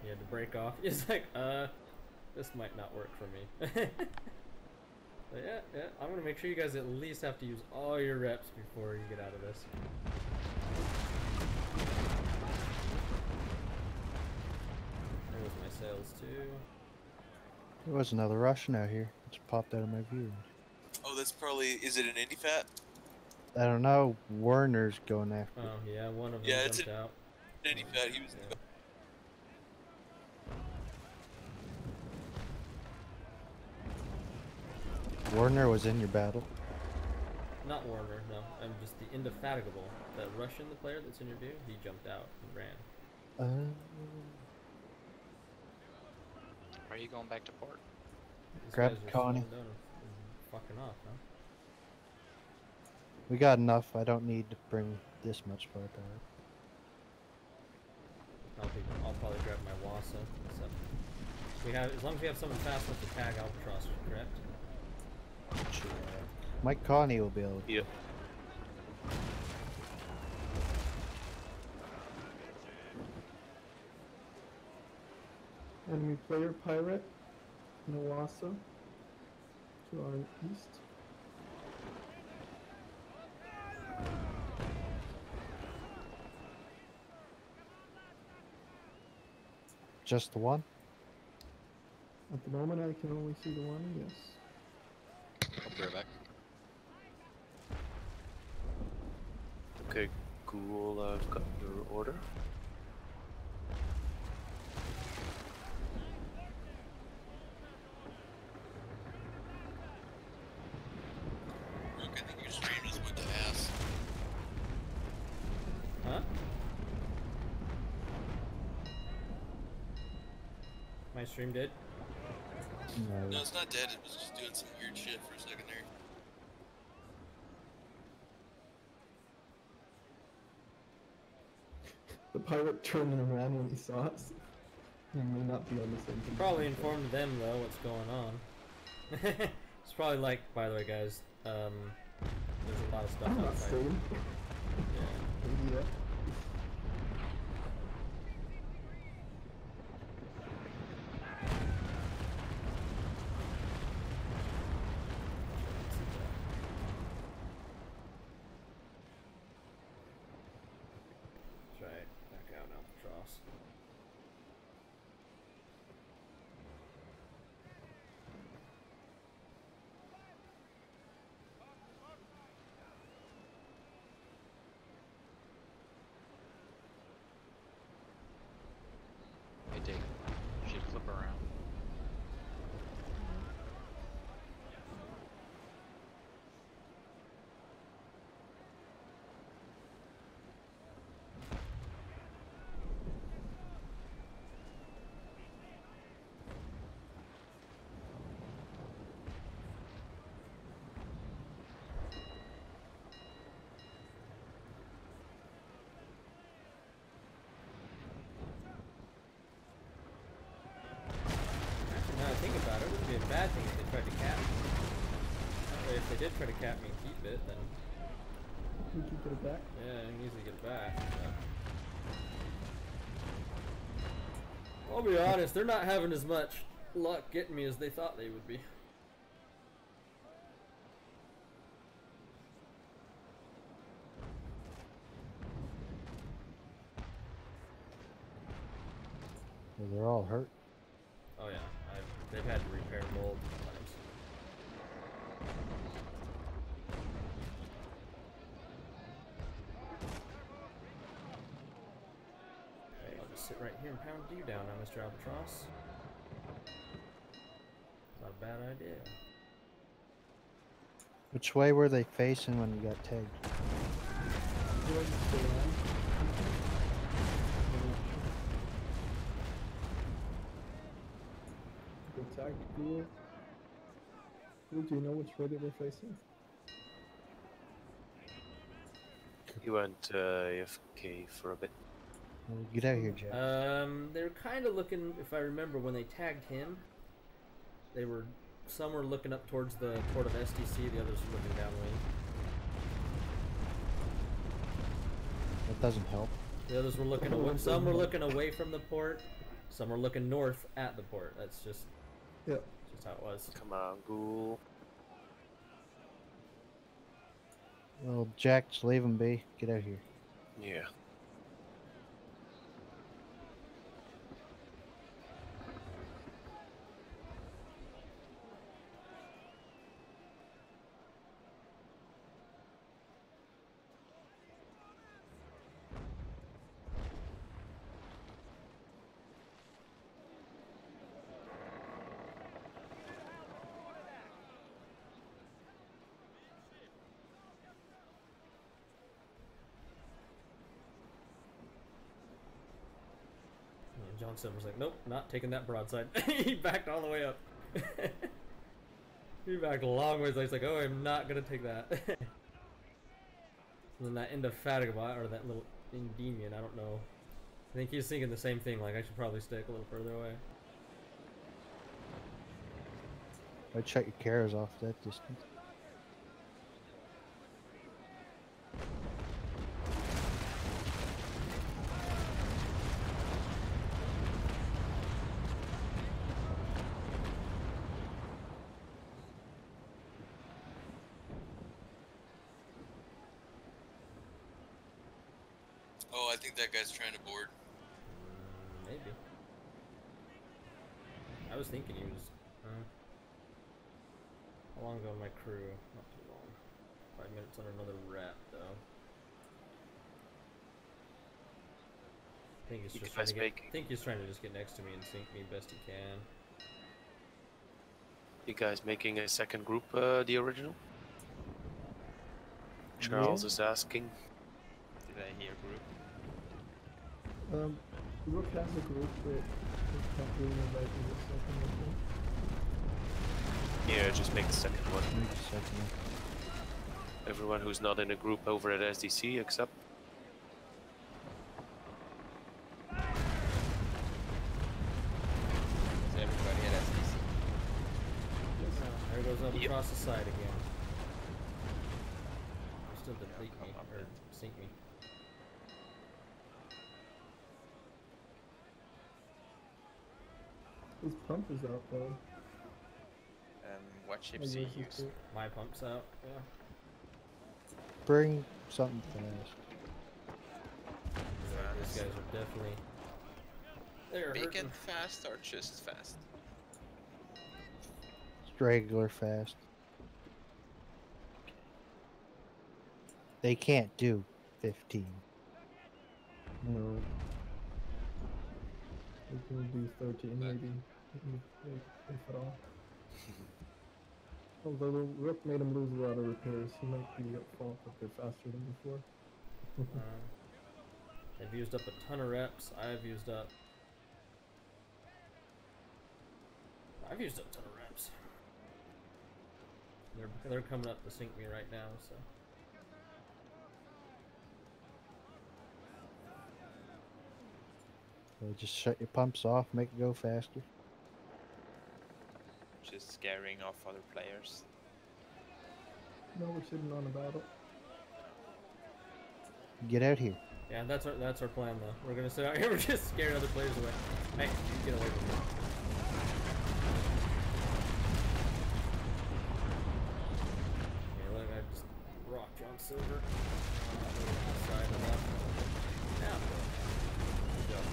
Speaker 2: He had to break off. He's like, this might not work for me. But yeah, I'm gonna make sure you guys at least have to use all your reps before you get out of this. There's my sails too.
Speaker 5: There was another Russian out here. It just popped out of my view.
Speaker 4: Oh, that's probably. Is it an Indy Fat?
Speaker 5: I don't know. Werner's going after.
Speaker 2: Oh yeah, one of them
Speaker 4: Yeah, it's
Speaker 2: jumped out.
Speaker 4: An Indy Fat. He was.
Speaker 2: Yeah.
Speaker 5: Werner was in your battle.
Speaker 2: Not Warner, no. I'm just the Indefatigable. That Russian, the player that's in your view, he jumped out and ran.
Speaker 8: Are you going back to port?
Speaker 2: These
Speaker 5: Grab
Speaker 2: guys are
Speaker 5: Connie.
Speaker 2: slowing down and fucking off, huh?
Speaker 5: We got enough. I don't need to bring this much firepower.
Speaker 2: I'll probably grab my Wassa. So we have, as long as we have someone fast enough to tag Albatross, correct?
Speaker 5: Mike Connie will be able to.
Speaker 6: Yeah.
Speaker 1: Enemy player pirate, Nawasa, to our east.
Speaker 5: Just the one?
Speaker 1: At the moment, I can only see the one. Yes.
Speaker 7: I'll be right back.
Speaker 6: Okay, cool. I've got your order.
Speaker 4: Look, I think your stream just went to ass.
Speaker 2: Huh? My stream did?
Speaker 4: No, it's not dead. It was just doing some weird shit for a second there.
Speaker 1: The pirate turned around when he saw us. He may not be on the same page.
Speaker 2: Probably informed them though what's going on. It's probably like, by the way, guys, there's a lot of stuff
Speaker 1: I'm not
Speaker 2: outside.
Speaker 1: staying.
Speaker 2: Yeah.
Speaker 1: Idiot.
Speaker 2: That's right. Back out Albatross.
Speaker 8: Hey, Dick. Should flip around.
Speaker 2: Actually, now I think about it, it wouldn't be a bad thing if they tried to cap me. That way, if they did try to cap me and keep it, then
Speaker 1: We can get it back.
Speaker 2: yeah, I can easily get it back. I'll be honest, they're not having as much luck getting me as they thought they would be.
Speaker 5: Well, they're all hurt.
Speaker 2: Oh yeah, they've had to repair multiple times. Okay, I'll just sit right here and pound you down now, Mr. Albatross. Not a bad idea.
Speaker 5: Which way were they facing when you got tagged?
Speaker 1: Go ahead and stay on. Go tag Ghoul. Ghoul, do you know which way they were facing?
Speaker 6: He went AFK for a bit.
Speaker 5: Well, get out of here, Jack.
Speaker 2: They're kind of looking, if I remember, when they tagged him, some were looking up towards the port of SDC, the others were looking downwind.
Speaker 5: That doesn't help.
Speaker 2: The others were looking away, some were looking away from the port, Some are looking north at the port. That's just
Speaker 1: Yeah.
Speaker 2: how it was.
Speaker 6: Come on, ghoul.
Speaker 5: Well, Jack, just leave him be. Get out here.
Speaker 6: Yeah.
Speaker 2: And Johnson was like, nope, not taking that broadside. He backed all the way up. He backed a long ways. He's like, oh, I'm not gonna take that. And then that Indefatigable, or that little Endymion, I don't know. I think he's thinking the same thing, like I should probably stick a little further away.
Speaker 5: I'd shut your carriers off that distance.
Speaker 11: Oh, I think that guy's trying to board.
Speaker 2: Maybe. I was thinking he was. How long ago in my crew? Not too long. 5 minutes on another rep, though. I think he's just trying to get. I think he's trying to just get next to me and sink me best he can.
Speaker 6: You guys making a second group, the original? Charles is asking.
Speaker 10: Did I hear group?
Speaker 1: Rook has a group, but it's not really invited to the second one.
Speaker 6: Yeah, just make the second one.
Speaker 5: Make the second one.
Speaker 6: Everyone who's not in a group over at SDC, except.
Speaker 10: Is everybody at SDC?
Speaker 2: There goes up across the side again. Still deplete me, or sink me.
Speaker 1: His pump is out though.
Speaker 10: What ships do you use?
Speaker 2: My pump's out, yeah.
Speaker 5: Bring something fast.
Speaker 2: Yeah, these guys are definitely. They're
Speaker 11: Big
Speaker 2: hurting.
Speaker 11: and fast or just fast?
Speaker 5: Regular fast. They can't do 15.
Speaker 1: No. We can do 13 maybe, if at all. Although the Rook made him lose a lot of repairs, he might be at fault if they're faster than before.
Speaker 2: They've used up a ton of reps. I've used up a ton of reps. They're coming up to sink me right now, so.
Speaker 5: So just shut your pumps off, make it go faster.
Speaker 10: Just scaring off other players.
Speaker 1: No, we're sitting on a battle.
Speaker 5: Get out here.
Speaker 2: Yeah, that's our plan though. We're gonna sit out here. We're just scaring other players away. Hey, you get away from me. Yeah, look, I just rocked you on silver. Side and left. Yeah. Good job.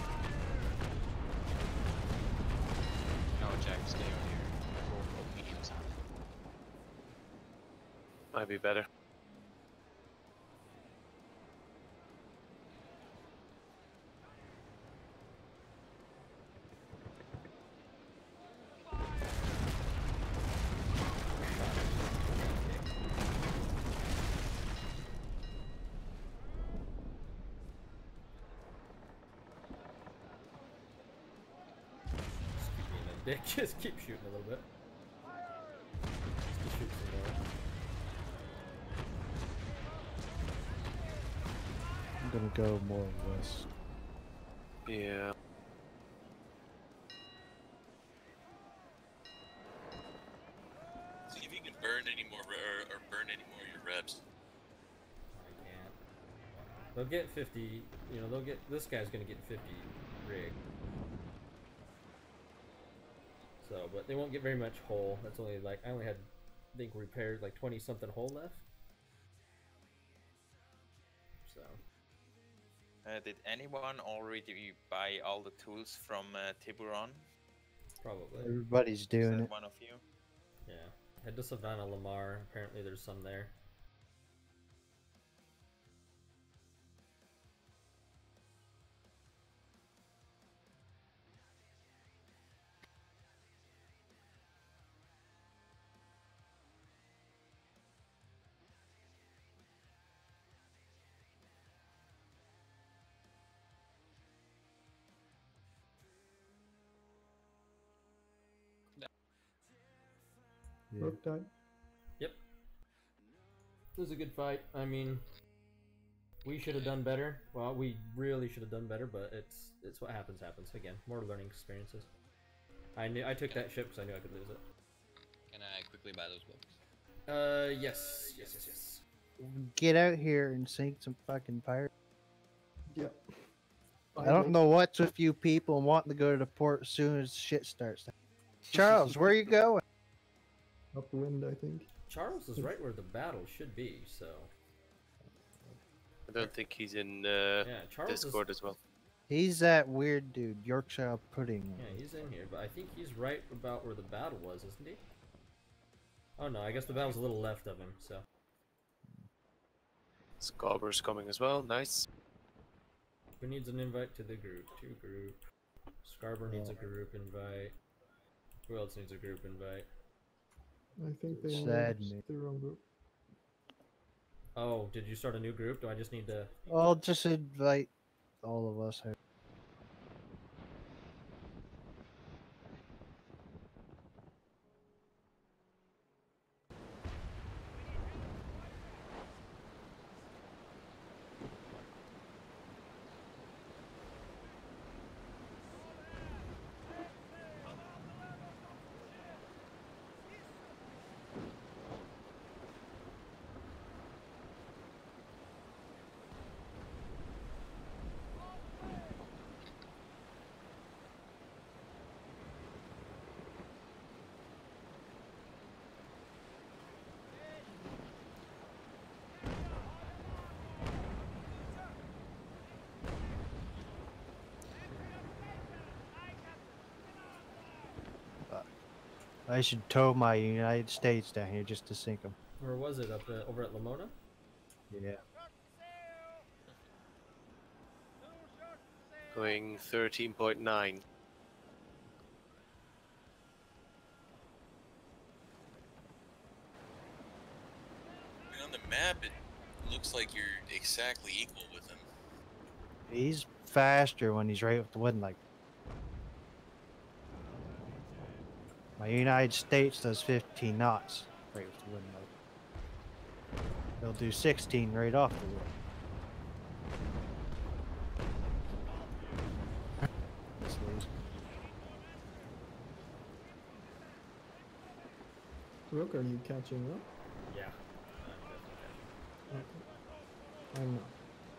Speaker 8: No, Jack, stay on here. Roll mediums on.
Speaker 6: Might be better.
Speaker 2: Dick, just keep shooting a little bit. Just shoot some more.
Speaker 5: I'm gonna go more west.
Speaker 6: Yeah.
Speaker 11: See if you can burn any more or burn any more of your reps.
Speaker 2: I can't. They'll get 50. You know, they'll get. This guy's gonna get 50 rig. but they won't get very much hull. That's only like I only had, I think, repaired like 20 something hull left. So.
Speaker 12: Did anyone already buy all the tools from Tiburon?
Speaker 2: Probably.
Speaker 5: Everybody's doing
Speaker 12: Said
Speaker 5: it.
Speaker 12: one of you.
Speaker 2: Yeah. Head to Savannah Lamar. Apparently there's some there.
Speaker 5: Yeah.
Speaker 1: Rook died.
Speaker 2: Yep. It was a good fight. I mean, we should have done better. Well, we really should have done better, but it's what happens. Again, more learning experiences. I took that ship because I knew I could lose it.
Speaker 7: Can I quickly buy those books?
Speaker 2: Yes.
Speaker 5: Get out here and sink some fucking pirates.
Speaker 1: Yep.
Speaker 5: I don't know what's with you people wanting to go to the port as soon as shit starts. Charles, where are you going?
Speaker 1: Upwind, I think.
Speaker 2: Charles is right where the battle should be, so.
Speaker 6: I don't think he's in
Speaker 2: Charles
Speaker 6: Discord as well.
Speaker 5: He's that weird dude, Yorkshire pudding.
Speaker 2: Yeah, he's in here, but I think he's right about where the battle was, isn't he? Oh no, I guess the battle's a little left of him, so.
Speaker 6: Scarber's coming as well. Nice.
Speaker 2: Who needs an invite to the group? To group. Scarborough needs a group invite. Who else needs a group invite?
Speaker 1: I think they
Speaker 5: Sad
Speaker 1: made their own group.
Speaker 2: Oh, did you start a new group? Do I just need to...
Speaker 5: I'll just invite all of us out. I should tow my United States down here just to sink them.
Speaker 2: Where was it? Up over at Lamona?
Speaker 5: Yeah.
Speaker 6: Going 13.9.
Speaker 11: On the map, it looks like you're exactly equal with him.
Speaker 5: He's faster when he's right with the wind like. My United States does 15 knots right with the wind like. They'll do 16 right off the wind.
Speaker 1: Rook, are you catching up?
Speaker 2: Yeah.
Speaker 1: I'm not.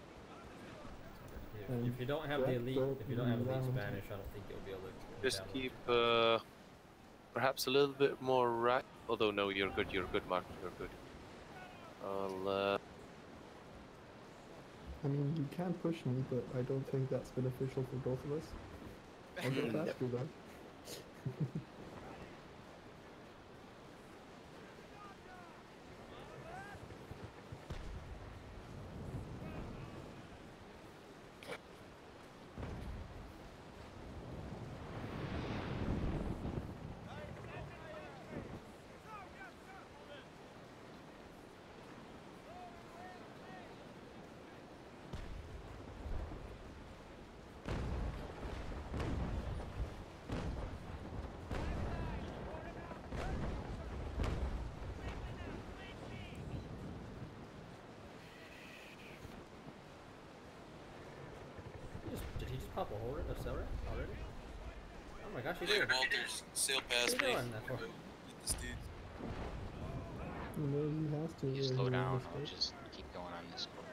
Speaker 2: If you don't have the elite, if you don't have elite Spanish, I don't think you'll be able to.
Speaker 6: Just keep perhaps a little bit more right. Although no, you're good, Mark, you're good. I'll
Speaker 1: I mean, you can push me, but I don't think that's beneficial for both of us. I'll go faster though.
Speaker 2: Did he just pop a hole of celery already? Oh my gosh, he
Speaker 11: Blake
Speaker 2: did.
Speaker 11: Walters, sail past
Speaker 2: What are
Speaker 11: me.
Speaker 2: you doing that for?
Speaker 11: Get this dude.
Speaker 1: You know, he has to.
Speaker 8: You
Speaker 1: or
Speaker 8: slow
Speaker 1: he
Speaker 8: down,
Speaker 1: will
Speaker 8: I'll
Speaker 1: mistake.
Speaker 8: just keep going on this course.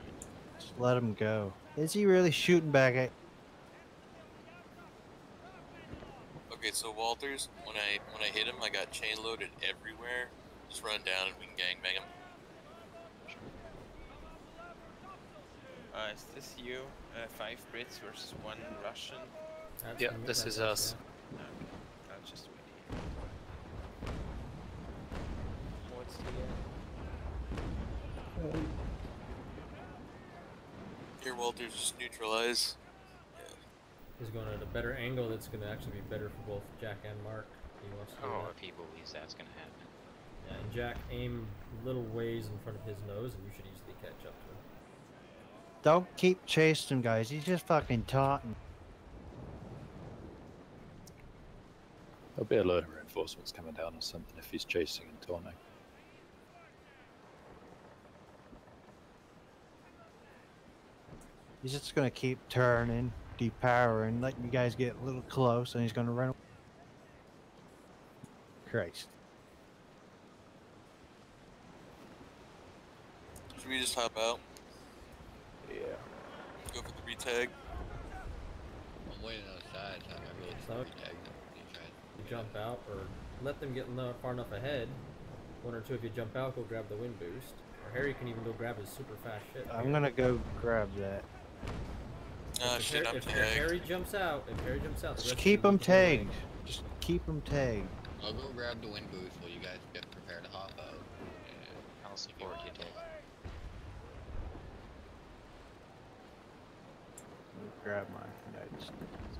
Speaker 5: Just let him go. Is he really shooting back at?
Speaker 11: Okay, so Walters, when I hit him, I got chain loaded everywhere. Just run down and we can gangbang him.
Speaker 12: Is this you? 5 Brits versus 1 Russian?
Speaker 6: Yeah, this is us.
Speaker 12: Okay, I'll just wait here.
Speaker 10: What's the
Speaker 11: Here, Walters, just neutralize.
Speaker 2: He's going at a better angle that's going to actually be better for both Jack and Mark. He wants to do
Speaker 3: Oh,
Speaker 2: that.
Speaker 3: if he believes that's gonna happen.
Speaker 2: Yeah, and Jack, aim little ways in front of his nose, and you should easily catch up to him.
Speaker 5: Don't keep chasing him, guys. He's just fucking taunting.
Speaker 13: There'll be a load of reinforcements coming down or something if he's chasing and taunting.
Speaker 5: He's just gonna keep turning, depowering, letting you guys get a little close, and he's gonna run away. Christ.
Speaker 11: Should we just hop out?
Speaker 13: Yeah.
Speaker 11: Go for the retag.
Speaker 7: I'm waiting outside, so I really just
Speaker 2: So-
Speaker 7: retag them. You try it.
Speaker 2: You jump out, or let them get far enough ahead. 1 or 2, if you jump out, go grab the wind boost. Or Harry can even go grab his super fast ship.
Speaker 5: I'm gonna go grab that.
Speaker 11: Ah, shit, I'm
Speaker 2: If
Speaker 11: tagged.
Speaker 2: Harry jumps out, the
Speaker 5: Just
Speaker 2: rest
Speaker 5: keep
Speaker 2: of
Speaker 5: him
Speaker 2: you can go away.
Speaker 5: tagged. Just keep him tagged.
Speaker 7: I'll go grab the wind boost while you guys get prepared to hop out.
Speaker 3: I'll support you, Dave.
Speaker 5: Grab my United States.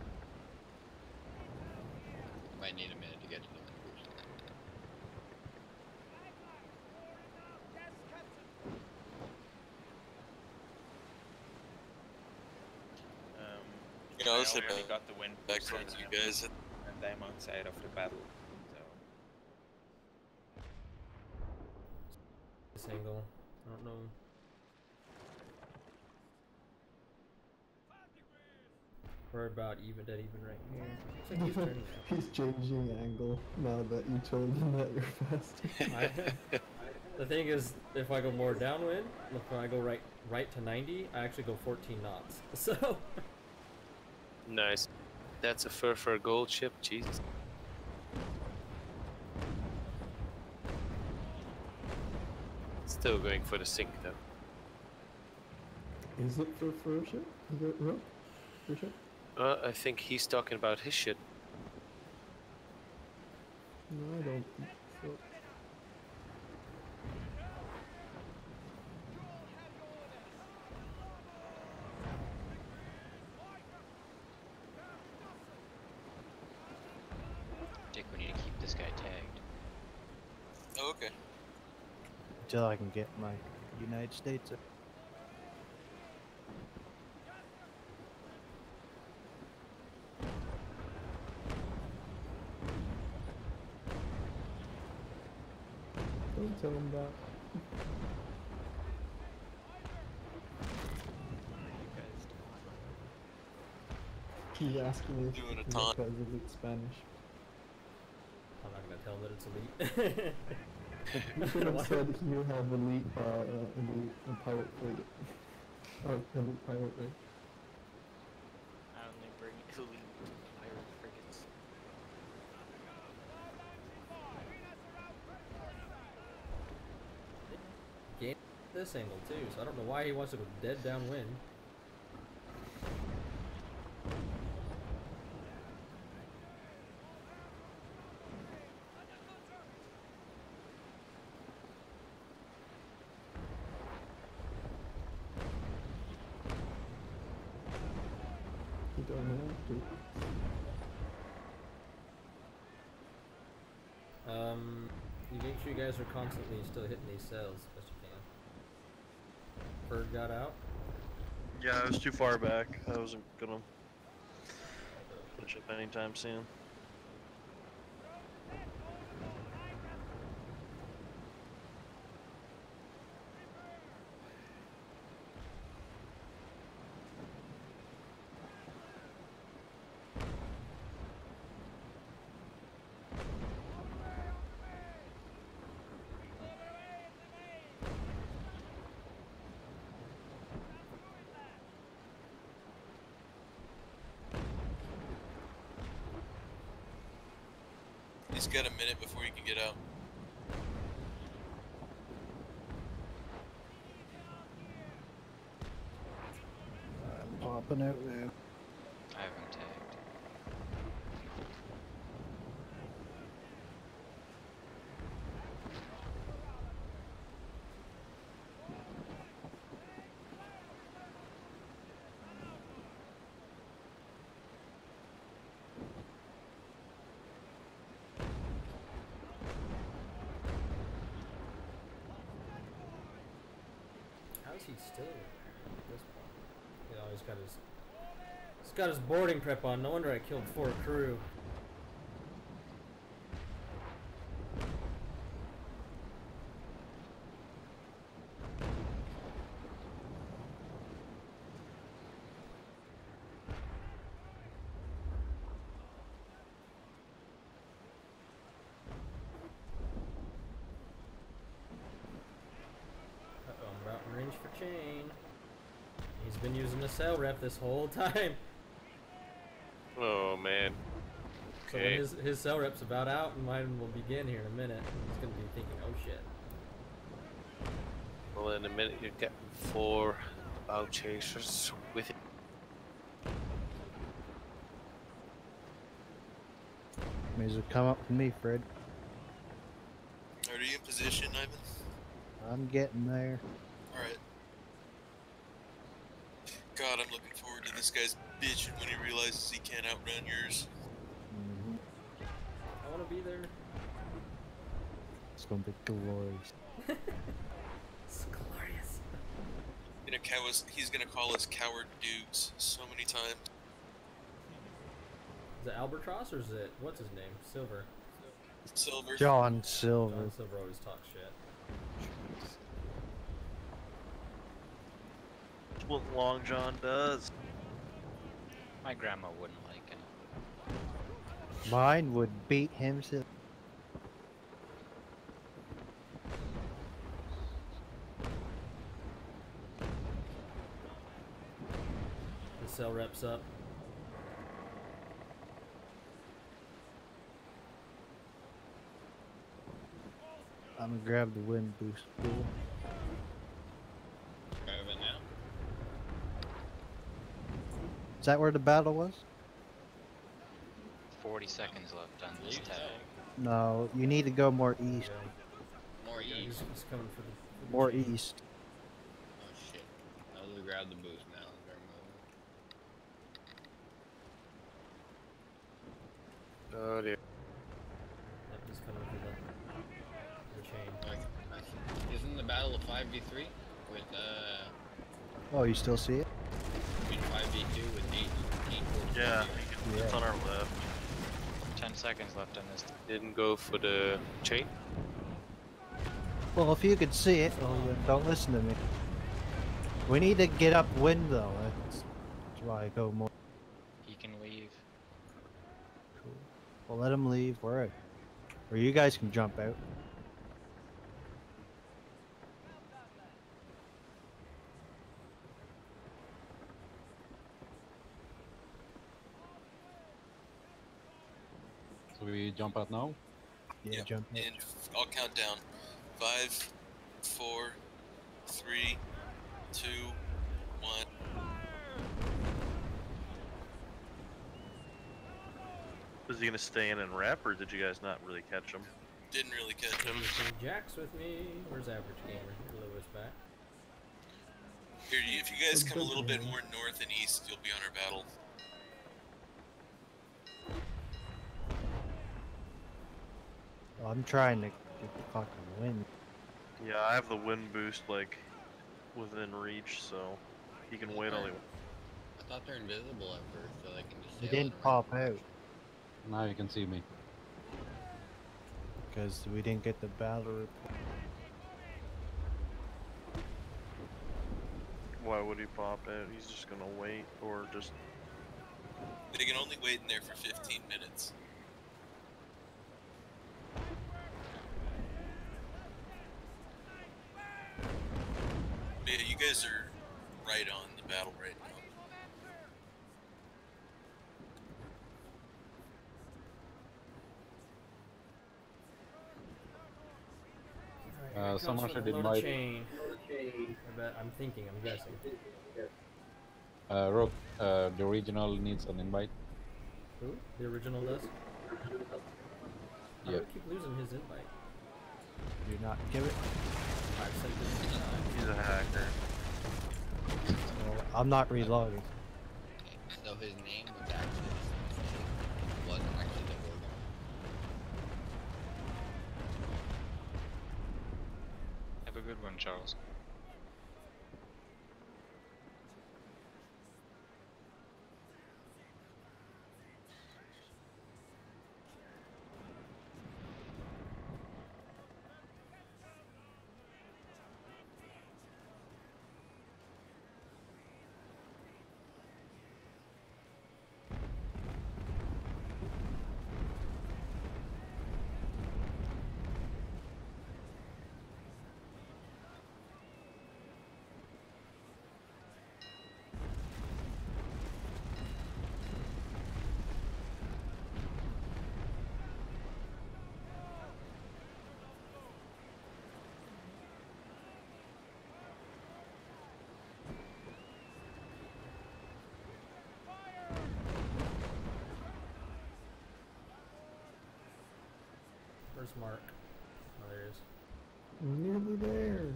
Speaker 7: Might need a minute to get to the wind boost.
Speaker 11: You know,
Speaker 12: I
Speaker 11: let's hit
Speaker 12: already
Speaker 11: back,
Speaker 12: got the wind
Speaker 11: back
Speaker 12: boost
Speaker 11: towards
Speaker 12: and,
Speaker 11: you guys.
Speaker 12: and I'm outside of the battle. So
Speaker 2: This angle, I don't know. We're about dead even right here. Looks like he's turning now.
Speaker 1: He's changing angle now that you told him that you're faster.
Speaker 2: The thing is, if I go more downwind, if I go right to 90, I actually go 14 knots. So
Speaker 6: Nice. That's a fur for a gold ship, Jesus. Still going for the sink though.
Speaker 1: Is it for ship? You got rope? For ship?
Speaker 6: I think he's talking about his shit.
Speaker 1: No, I don't think so.
Speaker 3: Dick, we need to keep this guy tagged.
Speaker 11: Oh, okay.
Speaker 5: Until I can get my United States.
Speaker 1: Don't tell him that. He's asking me if
Speaker 11: Doing a
Speaker 1: he can
Speaker 11: taunt.
Speaker 1: make elite Spanish.
Speaker 2: I'm not gonna tell him that it's elite.
Speaker 1: You should have said you have elite pilot fleet. Oh, elite pilot rig.
Speaker 10: I only bring elite pirate frigates.
Speaker 2: Game this angle too, so I don't know why he wants to go dead downwind.
Speaker 1: You don't have to.
Speaker 2: You make sure you guys are constantly still hitting these cells as best you can. Bird got out.
Speaker 9: Yeah, I was too far back. I wasn't gonna push up anytime soon.
Speaker 11: He's got a minute before he can get out.
Speaker 5: I'm popping out now.
Speaker 3: I have him tagged.
Speaker 2: How's he still at this point? You know, he's got his boarding prep on. No wonder I killed 4 crew. Uh-oh, I'm about in range for chain. He's been using the sail rep this whole time.
Speaker 6: Oh man.
Speaker 2: So when his sail rep's about out and mine will begin here in a minute, he's gonna be thinking, oh shit.
Speaker 6: Well, in a minute you're getting 4 bow chasers with it.
Speaker 5: May as well come up with me, Fred.
Speaker 11: Are you in position, Ivan?
Speaker 5: I'm getting there.
Speaker 11: Alright. God, I'm looking forward to this guy's bitching when he realizes he can't outrun yours.
Speaker 2: I wanna be there.
Speaker 5: It's gonna be glorious.
Speaker 2: It's glorious.
Speaker 11: He's gonna call us coward dukes so many times.
Speaker 2: Is it Albatross or is it, what's his name? Silver.
Speaker 11: Silver.
Speaker 5: John Silver.
Speaker 2: John Silver always talks shit.
Speaker 9: That's what Long John does.
Speaker 3: My grandma wouldn't like him.
Speaker 5: Mine would beat him.
Speaker 2: The cell reps up.
Speaker 5: I'm gonna grab the wind boost tool.
Speaker 7: Grab it now.
Speaker 5: Is that where the battle was?
Speaker 3: 40 seconds left on this tab.
Speaker 5: No, you need to go more east.
Speaker 7: More east.
Speaker 2: He's coming for the
Speaker 5: More east.
Speaker 7: Oh shit. I'll just grab the boost now.
Speaker 6: Oh dear.
Speaker 2: Yep, he's coming for the chain.
Speaker 7: Isn't the battle a 5v3 with
Speaker 5: Oh, you still see it?
Speaker 7: I mean 5v2 with 8
Speaker 9: Yeah, it's on our left.
Speaker 3: 10 seconds left on this.
Speaker 6: Didn't go for the chain.
Speaker 5: Well, if you could see it, well, then don't listen to me. We need to get upwind though. That's why I go more.
Speaker 3: He can leave.
Speaker 5: Cool. Well, let him leave. We're at. Or you guys can jump out.
Speaker 13: So we jump out now?
Speaker 5: Yeah,
Speaker 11: Yep.
Speaker 5: jump out.
Speaker 11: And I'll count down. 5, 4, 3, 2, 1.
Speaker 9: Was he gonna stay in and rep, or did you guys not really catch him?
Speaker 11: Didn't really catch him.
Speaker 2: Jack's with me. Where's Average Gamer? Here, Lewis back.
Speaker 11: Here, if you guys come a little bit more north and east, you'll be on our battle.
Speaker 5: Oh, I'm trying to get the fucking wind.
Speaker 9: Yeah, I have the wind boost like within reach, so he can wait only.
Speaker 7: I thought they're invisible at first, so they can just
Speaker 5: He
Speaker 7: sail
Speaker 5: didn't
Speaker 7: it
Speaker 5: pop out
Speaker 13: Now you can see me.
Speaker 5: because we didn't get the battle report.
Speaker 9: Why would he pop out? He's just gonna wait, or just.
Speaker 11: They can only wait in there for 15 minutes. Yeah, you guys are right on the battle right now.
Speaker 13: Someone should
Speaker 2: load
Speaker 13: invite.
Speaker 2: chain. I bet, I'm thinking, I'm guessing.
Speaker 13: Rook, the original needs an invite.
Speaker 2: Who? The original does? How do
Speaker 13: Yep.
Speaker 2: we keep losing his invite?
Speaker 5: Do not give it.
Speaker 2: I've sent it 2 times.
Speaker 9: He's a hacker.
Speaker 5: Well, I'm not reloading.
Speaker 7: So his name was actually wasn't actually the logo.
Speaker 8: Have a good one, Charles.
Speaker 2: Where's Mark? Oh, there he is.
Speaker 1: I'm nearly there.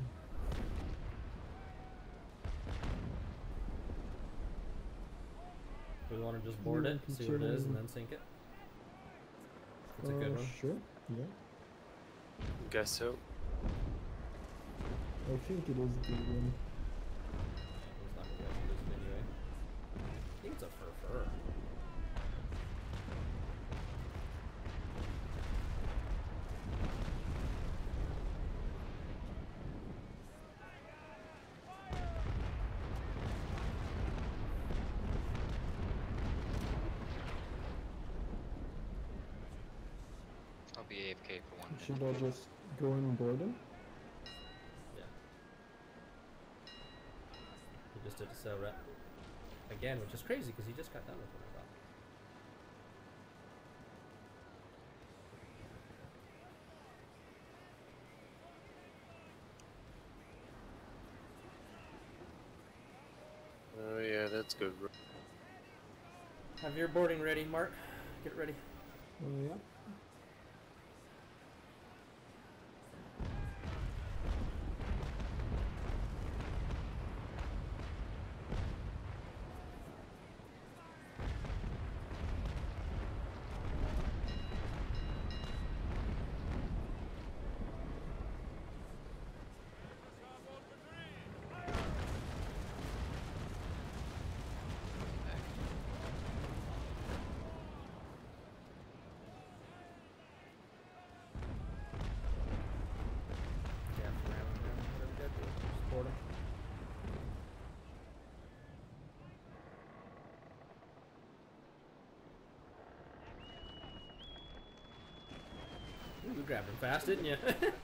Speaker 2: Do we want to just board it, see what it is, and then sink it? It's a good one.
Speaker 1: Sure. Yeah.
Speaker 6: Guess so.
Speaker 1: I think it is a good one.
Speaker 2: It's not gonna be able to lose it anyway. I think it's a fur.
Speaker 8: I'll be AFK for 1 minute.
Speaker 1: Should I just go in and board him?
Speaker 2: Yeah. He just did a cell rep. Again, which is crazy because he just got done with one, I thought.
Speaker 6: Oh yeah, that's good.
Speaker 2: Have your boarding ready, Mark. Get ready.
Speaker 1: Oh yeah.
Speaker 2: Yeah, whatever you gotta do. Just board him. Ooh, you grabbed him fast, didn't you?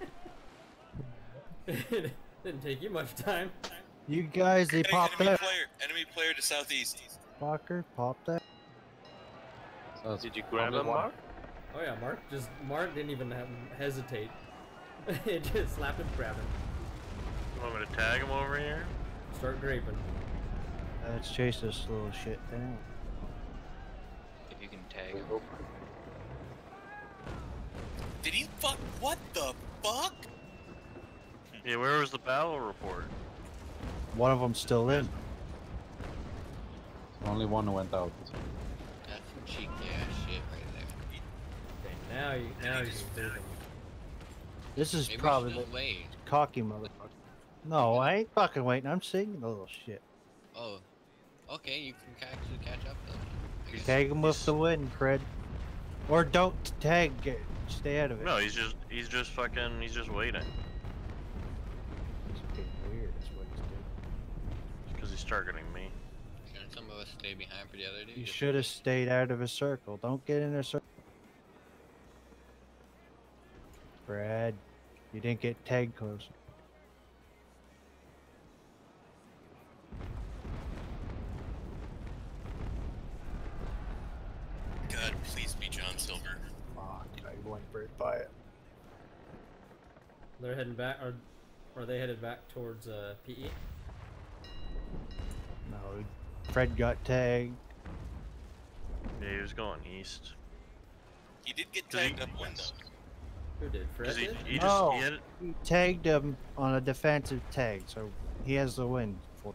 Speaker 2: Didn't take you much time.
Speaker 5: You guys, they popped that.
Speaker 11: Enemy player to southeast.
Speaker 5: Fucker, pop that.
Speaker 6: Did you grab him, Mark?
Speaker 2: Oh yeah, Mark didn't even hesitate. It just slapped him, grabbed him.
Speaker 9: You want me to tag him over here?
Speaker 2: Start graping.
Speaker 5: Let's chase this little shit down.
Speaker 8: If you can tag him.
Speaker 11: Did he fuck? What the fuck?
Speaker 9: Yeah, where was the battle report?
Speaker 5: One of them's still in.
Speaker 13: Only one went out.
Speaker 7: That's some cheeky ass shit right there.
Speaker 2: Okay, now you can do them.
Speaker 5: This is
Speaker 7: Maybe we
Speaker 5: probably
Speaker 7: should
Speaker 5: the
Speaker 7: just wait.
Speaker 5: cocky motherfucker. No, I ain't fucking waiting. I'm singing the little shit.
Speaker 7: Oh, okay. You can actually catch up then. I guess.
Speaker 5: Tag him with the win, Cred. Or don't tag it. Stay out of it.
Speaker 9: No, he's just waiting.
Speaker 5: It's being weird. That's what he's doing.
Speaker 9: Because he's targeting me.
Speaker 7: Shouldn't some of us stay behind for the other dude?
Speaker 5: You should have stayed out of his circle. Don't get in their circle. Brad, you didn't get tagged close.
Speaker 11: God, please be John Silver.
Speaker 5: Fuck, I went right by it.
Speaker 2: They're heading back, or are they headed back towards PE?
Speaker 5: No, Fred got tagged.
Speaker 9: Yeah, he was going east.
Speaker 11: He did get
Speaker 9: 'Cause he-
Speaker 11: tagged upwind though.
Speaker 2: Who did? Fred
Speaker 9: 'Cause he,
Speaker 2: did?
Speaker 9: he just
Speaker 5: No,
Speaker 9: he had,
Speaker 5: he tagged him on a defensive tag, so he has the win for.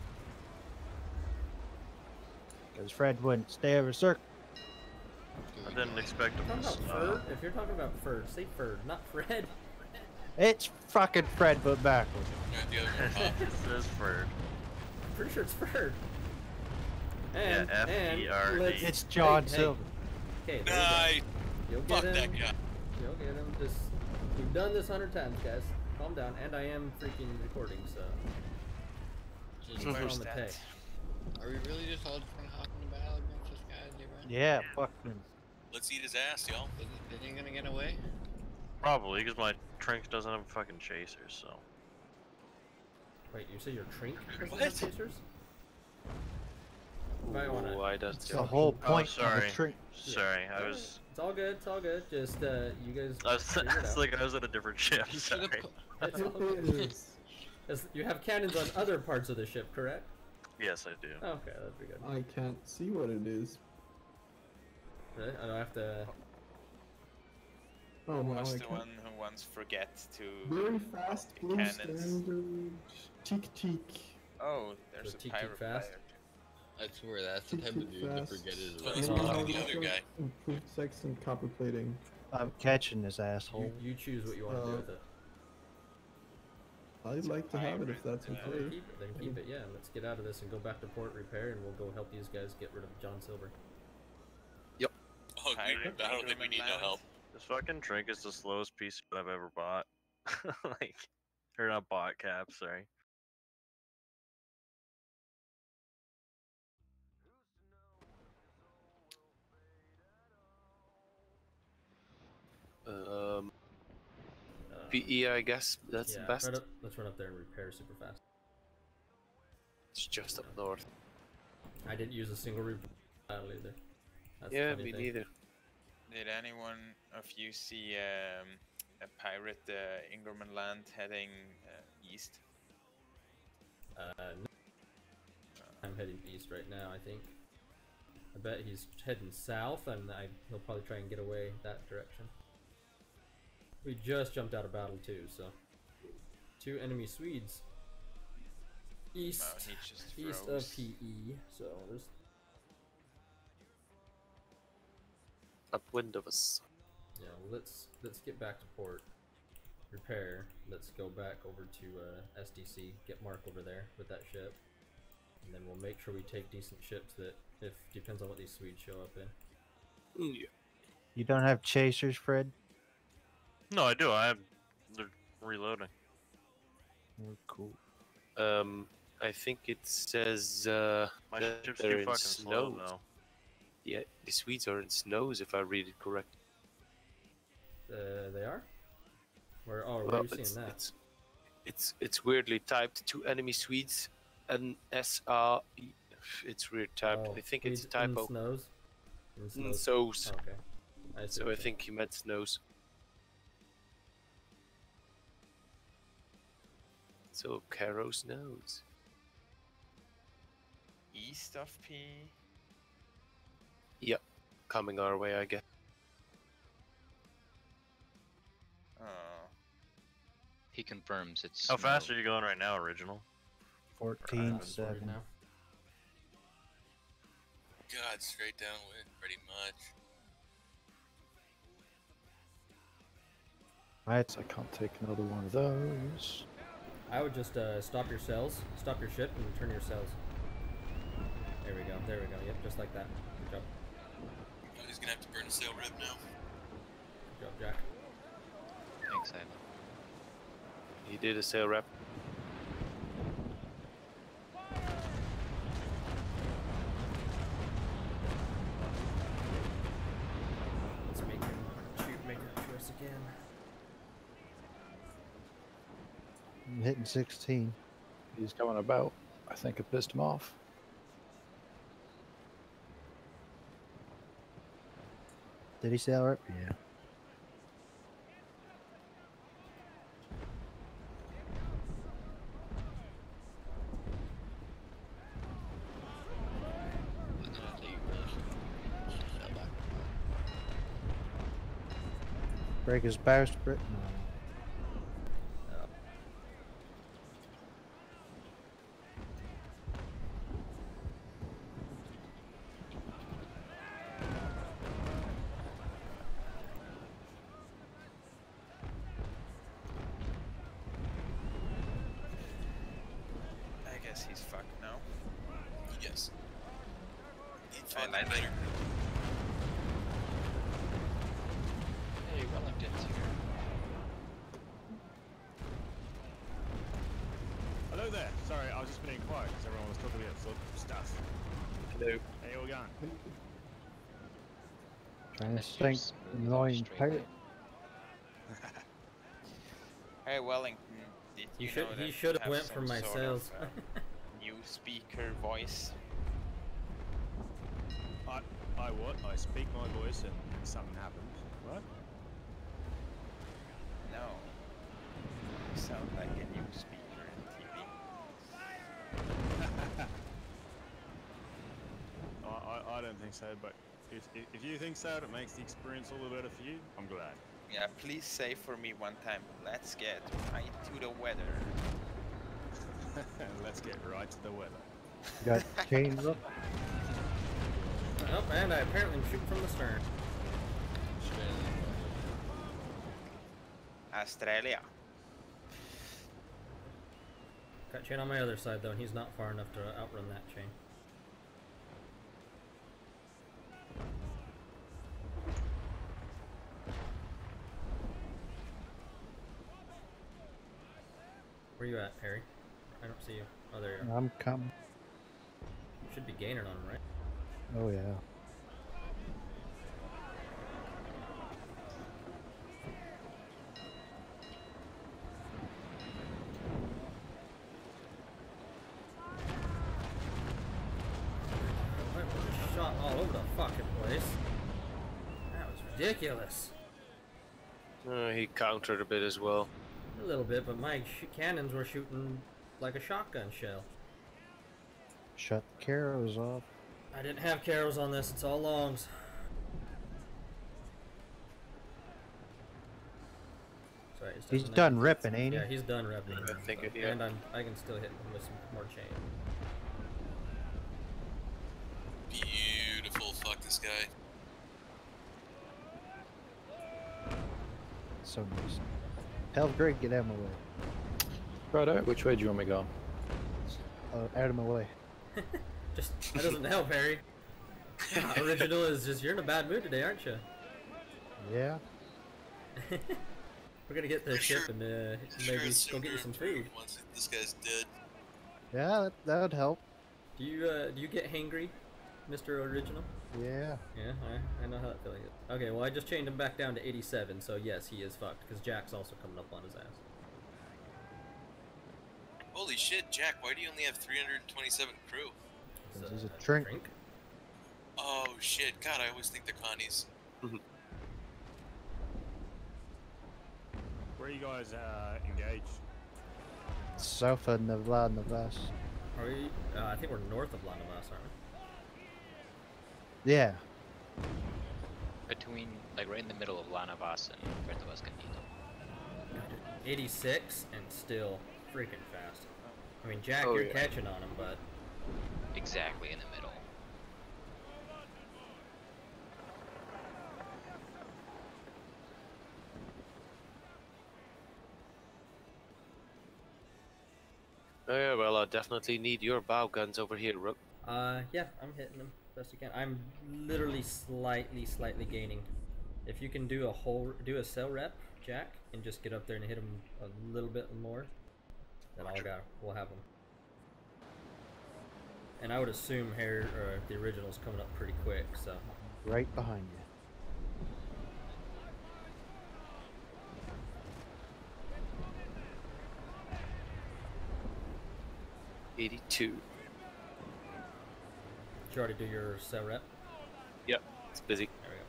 Speaker 5: Because Fred wouldn't stay over circle.
Speaker 9: I didn't expect him
Speaker 2: Talking
Speaker 9: to
Speaker 2: about Ferd? If you're talking about Ferd, say Ferd, not Fred.
Speaker 5: It's fucking Fred, but backwards.
Speaker 11: Alright, the other one.
Speaker 9: It says Ferd.
Speaker 2: I'm pretty sure it's Ferd.
Speaker 9: Yeah, F-E-R-D.
Speaker 2: let's-
Speaker 5: It's John
Speaker 2: hey,
Speaker 5: Silver.
Speaker 2: Okay, there
Speaker 11: Nice.
Speaker 2: you go. You'll
Speaker 11: Fuck
Speaker 2: get
Speaker 11: that
Speaker 2: him.
Speaker 11: guy.
Speaker 2: You'll get him. Just we've done this 100 times, guys. Calm down. And I am freaking recording, so. Just
Speaker 12: Where's
Speaker 2: on the
Speaker 12: that?
Speaker 2: tag.
Speaker 7: Are we really just all just gonna hop in the battle against this guy, Lebron?
Speaker 5: Yeah, fuck him.
Speaker 11: Let's eat his ass, y'all.
Speaker 7: Is he gonna get away?
Speaker 9: Probably, because my Trinx doesn't have fucking chasers, so.
Speaker 2: Wait, you say your Trink doesn't
Speaker 11: What?
Speaker 2: have chasers? Might wanna-
Speaker 6: Why does
Speaker 5: It's the whole point
Speaker 9: Oh, sorry.
Speaker 5: of the trick.
Speaker 9: Sorry, I was.
Speaker 2: It's all good. It's all good. Just you guys.
Speaker 9: I was,
Speaker 2: figure it
Speaker 9: it's
Speaker 2: out.
Speaker 9: like I was at a different ship.
Speaker 7: You should
Speaker 9: Sorry.
Speaker 7: have.
Speaker 2: It's all good. You have cannons on other parts of the ship, correct?
Speaker 9: Yes, I do.
Speaker 2: Okay, that'd be good.
Speaker 1: I can't see what it is.
Speaker 2: Really? I don't have to.
Speaker 1: Oh, now
Speaker 12: Was
Speaker 1: I
Speaker 12: the
Speaker 1: can.
Speaker 12: one who once forget to
Speaker 1: Very fast,
Speaker 12: the
Speaker 1: blue
Speaker 12: cannons.
Speaker 1: standard. Cheek, cheek.
Speaker 12: Oh, there's
Speaker 2: So
Speaker 12: a
Speaker 2: Tiki
Speaker 12: pirate
Speaker 2: fast?
Speaker 12: player.
Speaker 7: I swear that's the
Speaker 1: Cheek,
Speaker 7: type of
Speaker 1: cheek
Speaker 7: dude to
Speaker 1: fast.
Speaker 7: forget his
Speaker 11: Well,
Speaker 7: right.
Speaker 11: he's probably the other guy.
Speaker 1: Improved sex and copper plating.
Speaker 5: I'm catching this asshole.
Speaker 2: You choose what you want to do with it.
Speaker 1: I'd like to have it if that's
Speaker 2: Then
Speaker 1: okay.
Speaker 2: keep it. Then keep it. Yeah. Let's get out of this and go back to port repair, and we'll go help these guys get rid of John Silver.
Speaker 11: Oh,
Speaker 12: Pirate
Speaker 11: I don't think we need no
Speaker 12: Enderman
Speaker 11: help.
Speaker 9: This fucking Trinx is the slowest piece that I've ever bought. Like, or not bought, Cap, sorry.
Speaker 6: PE, I guess that's
Speaker 2: yeah,
Speaker 6: the best.
Speaker 2: let's run up there and repair super fast.
Speaker 6: It's just up north.
Speaker 2: I didn't use a single repair battle either. That's the
Speaker 6: Yeah,
Speaker 2: funny
Speaker 6: me
Speaker 2: thing.
Speaker 6: neither.
Speaker 12: Did anyone of you see a pirate Ingerman land heading east?
Speaker 2: No. I'm heading east right now, I think. I bet he's heading south, and he'll probably try and get away that direction. We just jumped out of battle too, so 2 enemy Swedes east
Speaker 12: he just
Speaker 2: east
Speaker 12: froze.
Speaker 2: of PE. So there's
Speaker 6: Upwind of us.
Speaker 2: yeah. Well, let's get back to port, repair. Let's go back over to SDC, get Mark over there with that ship, and then we'll make sure we take decent ships that if depends on what these Swedes show up in.
Speaker 6: Yeah.
Speaker 5: You don't have chasers, Fred?
Speaker 9: No, I do. They're reloading.
Speaker 5: Oh, cool.
Speaker 6: I think it says
Speaker 9: My
Speaker 6: that
Speaker 9: ship's
Speaker 6: they're
Speaker 9: too
Speaker 6: in
Speaker 9: fucking slow
Speaker 6: snows.
Speaker 9: though.
Speaker 6: Yeah, the Swedes are in snows if I read it correct.
Speaker 2: They are. Where? Oh, where
Speaker 6: Well,
Speaker 2: are you seeing that?
Speaker 6: it's weirdly typed. 2 enemy Swedes and SR. It's weird typed.
Speaker 2: Oh,
Speaker 6: I think it's a
Speaker 2: Swedes
Speaker 6: typo.
Speaker 2: In snows. In
Speaker 6: Mm, Sows.
Speaker 2: Okay. I see
Speaker 6: So
Speaker 2: what
Speaker 6: I
Speaker 2: you
Speaker 6: think he meant snows. So Caro snows.
Speaker 12: East of P.
Speaker 6: Yep, coming our way, I guess.
Speaker 12: Oh.
Speaker 3: He confirms it's.
Speaker 9: How fast are you going right now, Original?
Speaker 5: 14-7.
Speaker 2: now.
Speaker 11: God, straight downwind, pretty much.
Speaker 13: Right, I can't take another one of those.
Speaker 2: I would just stop your sails, stop your ship, and turn your sails. There we go. There we go. Yep, just like that. Good job.
Speaker 11: Oh, he's gonna have to burn a sail rib now.
Speaker 2: Good job, Jack.
Speaker 3: Thanks, Ivan.
Speaker 6: He did a sail rep.
Speaker 2: Let's make it to us again.
Speaker 5: I'm hitting 16.
Speaker 13: He's going about. I think I pissed him off.
Speaker 5: Did he sail rep? Yeah. Break his bowsprit. No.
Speaker 12: I guess he's fucked now.
Speaker 11: Yes. He'd
Speaker 12: I
Speaker 11: fucking
Speaker 12: like
Speaker 11: better.
Speaker 8: Hey, Wellington's here.
Speaker 14: Hello there. Sorry, I was just being quiet because everyone was talking about stuff.
Speaker 6: Hello.
Speaker 14: Hey, all going?
Speaker 5: Trying to think annoying pirate.
Speaker 12: Hey, Wellington, did you know that
Speaker 2: He should have
Speaker 12: have
Speaker 2: went
Speaker 12: some
Speaker 2: for my
Speaker 12: sort
Speaker 2: sales.
Speaker 12: of, new speaker voice?
Speaker 14: I what? I speak my voice and something happens. What?
Speaker 12: No. You sound like a new speaker in TV.
Speaker 14: I don't think so, but if you think so, it makes the experience all the better for you. I'm glad.
Speaker 12: Yeah, please say for me one time, let's get right to the weather.
Speaker 14: Let's get right to the weather.
Speaker 5: Got chains up.
Speaker 2: Oh, and I apparently am shooting from the stern.
Speaker 12: Australia.
Speaker 2: Got chain on my other side though, and he's not far enough to outrun that chain. Where you at, Harry? I don't see you. Oh, there you are.
Speaker 5: I'm coming.
Speaker 2: Should be gaining on him, right?
Speaker 5: Oh yeah.
Speaker 2: Shot all over the fucking place. That was ridiculous.
Speaker 6: He countered a bit as well.
Speaker 2: A little bit, but my cannons were shooting like a shotgun shell.
Speaker 5: Shut the carrows off.
Speaker 2: I didn't have carrows on this, it's all longs. Sorry, it's
Speaker 5: He's
Speaker 2: doesn't
Speaker 5: done
Speaker 2: have-
Speaker 5: ripping, ain't he?
Speaker 2: Yeah, he's done ripping.
Speaker 6: I think
Speaker 2: so,
Speaker 6: it, yeah.
Speaker 2: And I can still hit him with some more chain.
Speaker 11: Beautiful. Fuck this guy.
Speaker 5: So nice. Tell Greg get out of my way.
Speaker 13: Righto, which way do you want me going?
Speaker 5: Out of my way.
Speaker 2: Just that doesn't help, Harry. Original is just you're in a bad mood today, aren't you?
Speaker 5: Yeah.
Speaker 2: We're gonna get this ship and maybe go get you some food.
Speaker 11: Once this guy's dead.
Speaker 5: Yeah, that would help.
Speaker 2: Do you get hangry, Mr. Original?
Speaker 5: Yeah.
Speaker 2: Yeah, I know how that feeling is. Okay, well I just chained him back down to 87, so yes, he is fucked because Jack's also coming up on his ass.
Speaker 11: Holy shit, Jack! Why do you only have 327 crew?
Speaker 5: He's a drink.
Speaker 11: Oh shit! God, I always think they're Connies.
Speaker 14: Where are you guys engaged?
Speaker 5: South of Naval, Navas.
Speaker 2: Are we? I think we're north of La Navas, aren't
Speaker 5: Yeah.
Speaker 8: Between, like, right in the middle of La Navas and Puerto Escondido.
Speaker 2: we? 86 and still freaking fast. I mean, Jack,
Speaker 6: Oh,
Speaker 2: you're
Speaker 6: yeah.
Speaker 2: catching on him, but
Speaker 8: Exactly in the middle.
Speaker 6: Oh yeah, well, I definitely need your bow guns over here, Rook.
Speaker 2: yeah, I'm hitting him best I can. I'm literally slightly gaining. If you can do a cell rep, Jack, and just get up there and hit him a little bit more, then we'll have him. And I would assume the original's coming up pretty quick, so.
Speaker 5: Right behind you.
Speaker 6: '82.
Speaker 2: Did you already do your cell rep?
Speaker 6: Yep, it's busy.
Speaker 2: There we go.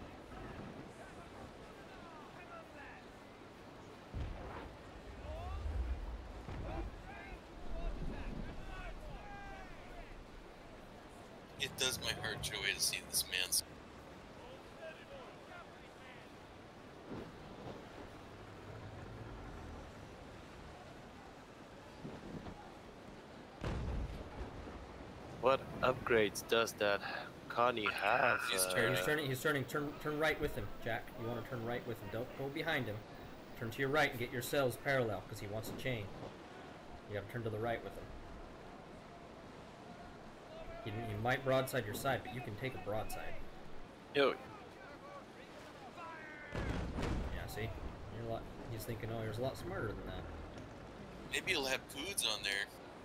Speaker 11: It does my heart joy to see this man's.
Speaker 6: What upgrades does that Connie have?
Speaker 2: He's turning. Turn right with him, Jack. You want to turn right with him. Don't go behind him. Turn to your right and get your sails parallel, because he wants a chain. You gotta turn to the right with him. He might broadside your side, but you can take a broadside.
Speaker 6: Yo.
Speaker 2: Yeah, see? You're a lot, he's thinking, oh, you're a lot smarter than that.
Speaker 11: Maybe he'll have foods on there.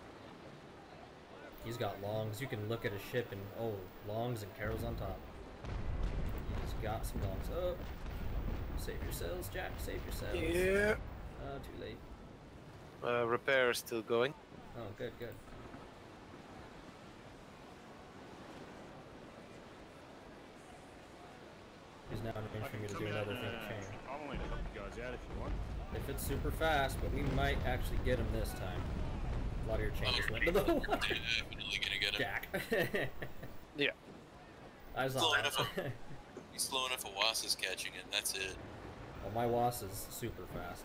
Speaker 2: He's got longs. You can look at a ship and, oh, longs and carols on top. He's got some longs. Oh, save your sails, Jack. Save your sails.
Speaker 6: Yeah.
Speaker 2: Too late.
Speaker 6: Repair is still going.
Speaker 2: Oh, good, good. He's now in range for me to do another thing at chain.
Speaker 14: I'm willing to help you guys out if you want.
Speaker 2: If it's super fast, but we might actually get him this time. A lot of your chain just went to the water.
Speaker 11: Definitely gonna get him.
Speaker 2: Jack.
Speaker 6: Yeah.
Speaker 2: I saw that.
Speaker 11: He's slow enough a was is catching it, that's it.
Speaker 2: Well, my was is super fast.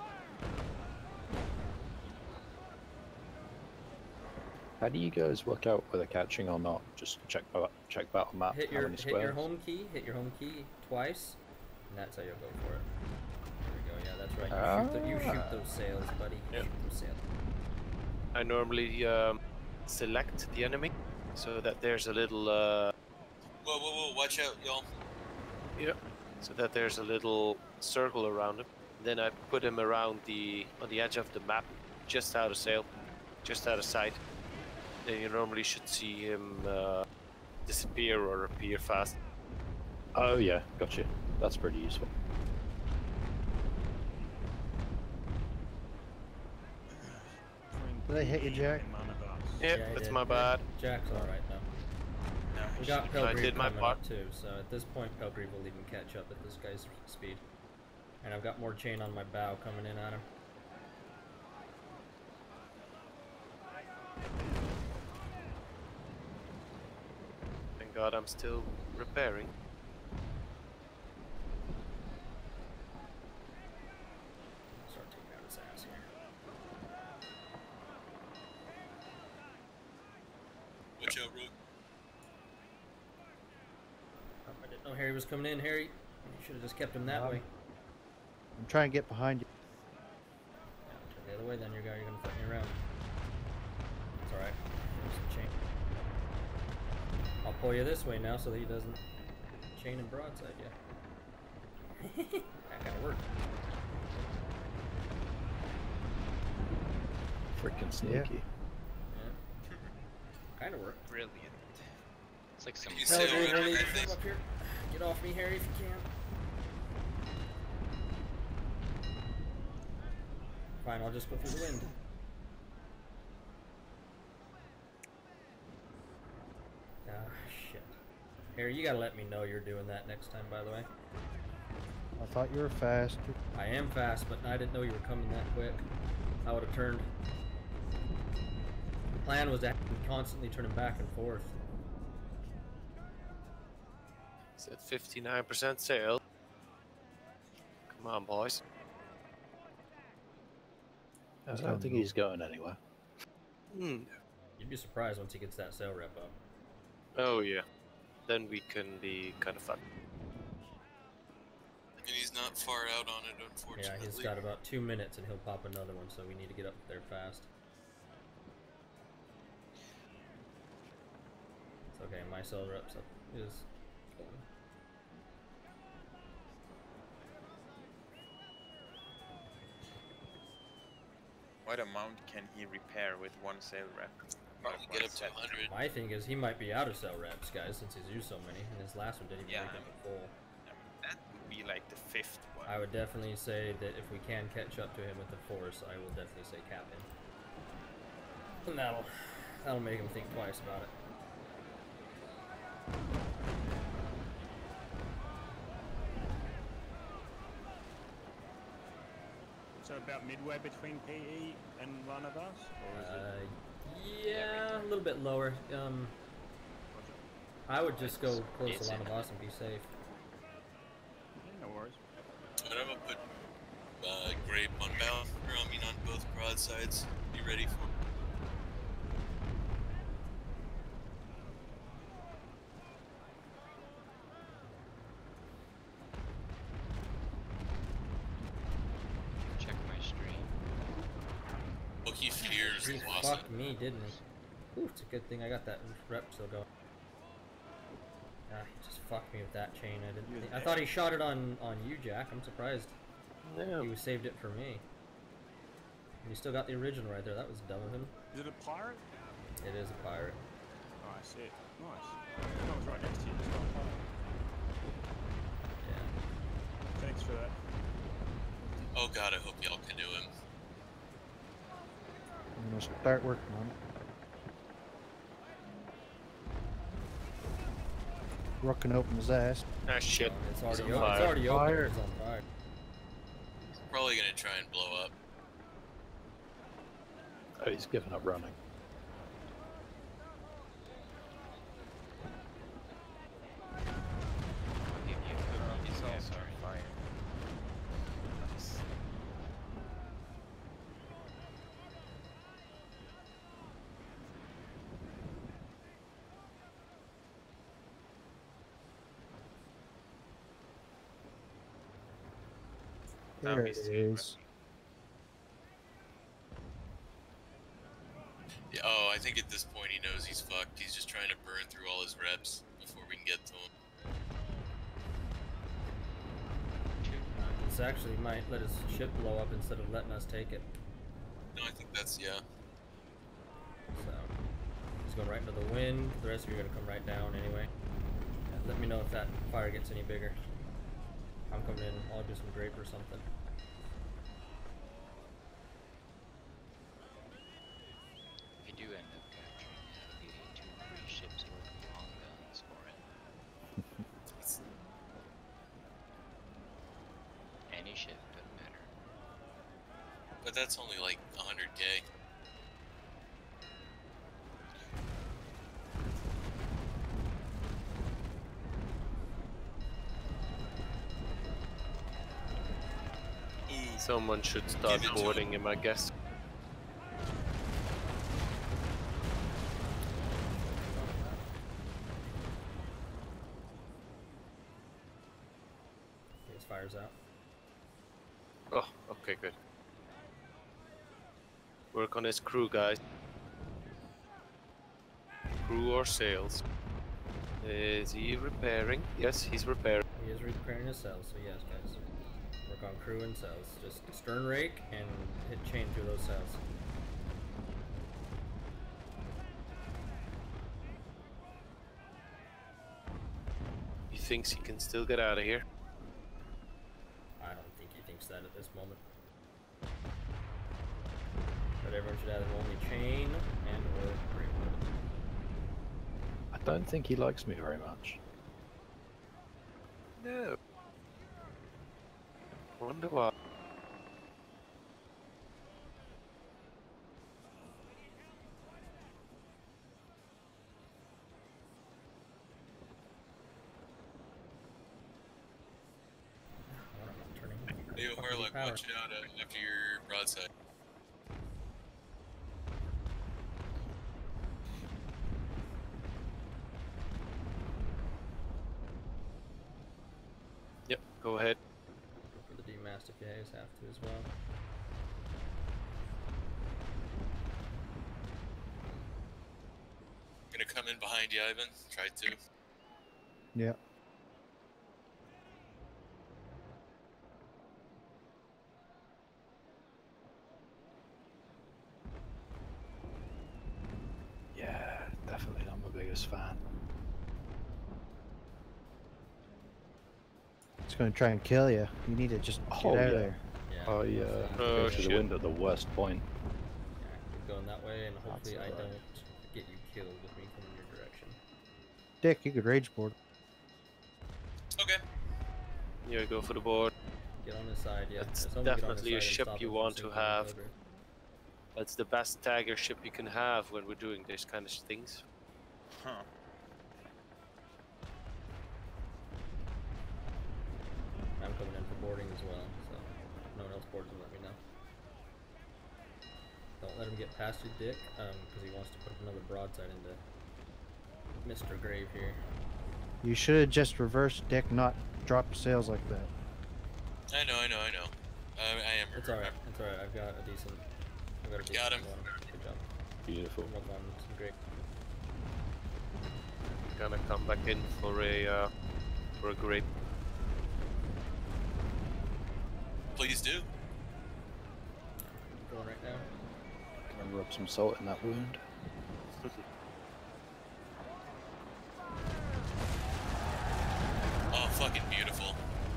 Speaker 13: How do you guys work out whether catching or not? Just check battle map.
Speaker 2: Hit
Speaker 13: how
Speaker 2: your
Speaker 13: many squares?
Speaker 2: home key. Hit your home key twice, and that's how you'll go for it. There we go. Yeah, that's right. You shoot those sails, buddy. You shoot those sails.
Speaker 6: I normally select the enemy so that there's a little. Whoa!
Speaker 11: Watch out, y'all.
Speaker 6: Yeah. So that there's a little circle around him. Then I put him around on the edge of the map, just out of sail, just out of sight. Then you normally should see him disappear or appear fast.
Speaker 13: Oh yeah, gotcha. That's pretty useful.
Speaker 5: Did I hit you, Jack?
Speaker 6: Yep, that's my bad.
Speaker 2: Jack's alright now. We got Pelgrave coming up too, so at this point Pelgrave will even catch up at this guy's speed. And I've got more chain on my bow coming in at him.
Speaker 6: Thank God I'm still repairing.
Speaker 2: Start taking out his ass here.
Speaker 11: Watch out, Rook.
Speaker 2: Oh, I didn't know Harry was coming in, Harry. You should have just kept him that way.
Speaker 5: I'm trying to get behind you.
Speaker 2: Yeah, turn the other way, then you're gonna flip me around. It's alright. There's some chain. I'll pull you this way now so that he doesn't chain and broadside you. That kinda worked.
Speaker 13: Freaking sneaky.
Speaker 2: Yeah. Kinda worked.
Speaker 3: Brilliant. It's like some.
Speaker 2: Harry, come up here. Get off me, Harry, if you can. Fine, I'll just go through the wind. Ah, shit. Harry, you gotta let me know you're doing that next time, by the way.
Speaker 5: I thought you were fast.
Speaker 2: I am fast, but I didn't know you were coming that quick. I would have turned. The plan was to constantly turn him back and forth.
Speaker 6: It's at 59% sail. Come on, boys.
Speaker 13: I don't think he's going anywhere.
Speaker 2: You'd be surprised once he gets that sail rep up.
Speaker 6: Oh yeah. Then we can be kind of fun.
Speaker 11: And he's not far out on it, unfortunately.
Speaker 2: Yeah, he's got about 2 minutes and he'll pop another one, so we need to get up there fast. It's okay, my sail reps up is going.
Speaker 12: What amount can he repair with one sail rep?
Speaker 11: Probably get up to 100.
Speaker 2: My thing is he might be out of sail reps, guys, since he's used so many, and his last one didn't even make him a full.
Speaker 12: That would be like the 5th one.
Speaker 2: I would definitely say that if we can catch up to him with the force, I will definitely say cap him. And that'll make him think twice about it.
Speaker 14: So about midway between PE and one of us? Or is it...
Speaker 2: Yeah, a little bit lower. I would just go close to one of us and be safe.
Speaker 14: No worries.
Speaker 11: And I'm gonna put grape on bow, or I mean on both broadsides. Be ready for. years
Speaker 2: He
Speaker 11: and lost it.
Speaker 2: fucked me, didn't he? Ooh, it's a good thing I got that rep still going. Ah, he just fucked me with that chain. I thought he shot it on you, Jack. I'm surprised.
Speaker 6: Yeah.
Speaker 2: He saved it for me. And you still got the original right there. That was dumb of him.
Speaker 14: Is it a pirate?
Speaker 2: It is a pirate.
Speaker 14: Oh, I see it. Nice. I was right next to you. It's not a pirate.
Speaker 2: Yeah.
Speaker 14: Thanks for that.
Speaker 11: Oh god, I hope y'all canoe him.
Speaker 5: I'm gonna start working on it. Rook can open his ass.
Speaker 6: Ah, shit.
Speaker 2: It's already
Speaker 6: He's
Speaker 2: open.
Speaker 6: on
Speaker 2: It's
Speaker 6: fire.
Speaker 2: already open. It's on fire.
Speaker 11: Probably gonna try and blow up.
Speaker 13: Oh, he's given up running.
Speaker 10: He's also on fire. Nice.
Speaker 5: There it is.
Speaker 11: Yeah, oh, I think at this point he knows he's fucked. He's just trying to burn through all his reps before we can get to him.
Speaker 2: This actually might let his ship blow up instead of letting us take it.
Speaker 11: No, I think that's, yeah.
Speaker 2: So, he's going right into the wind. The rest of you are going to come right down anyway. And let me know if that fire gets any bigger. I'm coming in. I'll do some grape or something.
Speaker 3: If you do end up capturing it, I'll give you 2 free ships worth of long guns for it. Any ship, doesn't matter.
Speaker 11: But that's only like 100k.
Speaker 6: Someone should start boarding him, I guess.
Speaker 2: His fire's out.
Speaker 6: Oh, okay, good. Work on his crew, guys. Crew or sails. Is he repairing? Yes, he's repairing.
Speaker 2: He is repairing his sails, so yes, guys. Work on crew and sails. Just stern rake and hit chain through those sails.
Speaker 6: He thinks he can still get out of here.
Speaker 2: I don't think he thinks that at this moment. But everyone should have only chain and or grape.
Speaker 13: I don't think he likes me very much.
Speaker 6: No. Wonder why.
Speaker 11: Hey, Harlock, watch out after your broadside.
Speaker 6: Yep, go ahead.
Speaker 2: Go for the D-mast if you guys have to as well.
Speaker 11: Gonna come in behind you, Ivan. Try to.
Speaker 5: Yeah.
Speaker 13: Yeah, definitely not my biggest fan.
Speaker 5: It's gonna try and kill you. You need to just get out of there.
Speaker 13: Oh yeah. Go through the window at the worst point.
Speaker 2: Yeah, keep going that way, and hopefully I don't get you killed with me coming your direction.
Speaker 5: Dick, you could rage board.
Speaker 11: Okay.
Speaker 6: Yeah, go for the board.
Speaker 2: Get on his side, yeah.
Speaker 6: It's
Speaker 2: Someone get on his
Speaker 6: definitely a
Speaker 2: side and
Speaker 6: ship
Speaker 2: stop
Speaker 6: you
Speaker 2: him from
Speaker 6: want to
Speaker 2: sinking
Speaker 6: have.
Speaker 2: over.
Speaker 6: That's the best tagger ship you can have when we're doing this kind of things.
Speaker 12: Huh.
Speaker 2: I'm coming in for boarding as well, so if no one else boards him, let me know. Don't let him get past you, Dick, because he wants to put another broadside into Mr. Grave here.
Speaker 5: You should have just reversed, Dick, not dropped sails like that.
Speaker 11: I know. I am.
Speaker 2: It's alright, I've got a decent got a
Speaker 11: Got him.
Speaker 2: decent one. Good job.
Speaker 13: Beautiful.
Speaker 2: Well done. Great.
Speaker 6: Gonna come back in for a grape.
Speaker 11: Please do.
Speaker 2: Going right now.
Speaker 13: Can I rub some salt in that wound?
Speaker 11: Oh, fucking beautiful.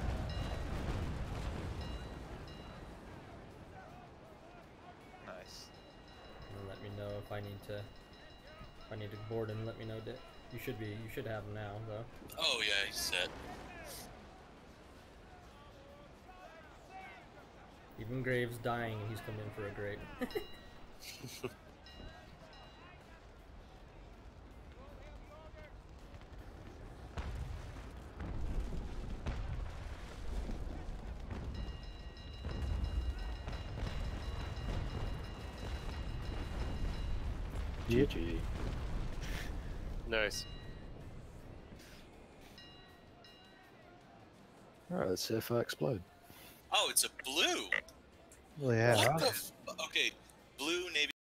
Speaker 12: Nice.
Speaker 2: And let me know if I need to board him. Let me know. You should have him now though.
Speaker 11: Oh yeah, he's set.
Speaker 2: Even Graves dying and he's come in for a grape.
Speaker 13: GG.
Speaker 6: Nice.
Speaker 13: Alright, let's see if I explode.
Speaker 11: Oh, it's a blue.
Speaker 5: Well, yeah.
Speaker 11: What the okay, blue, navy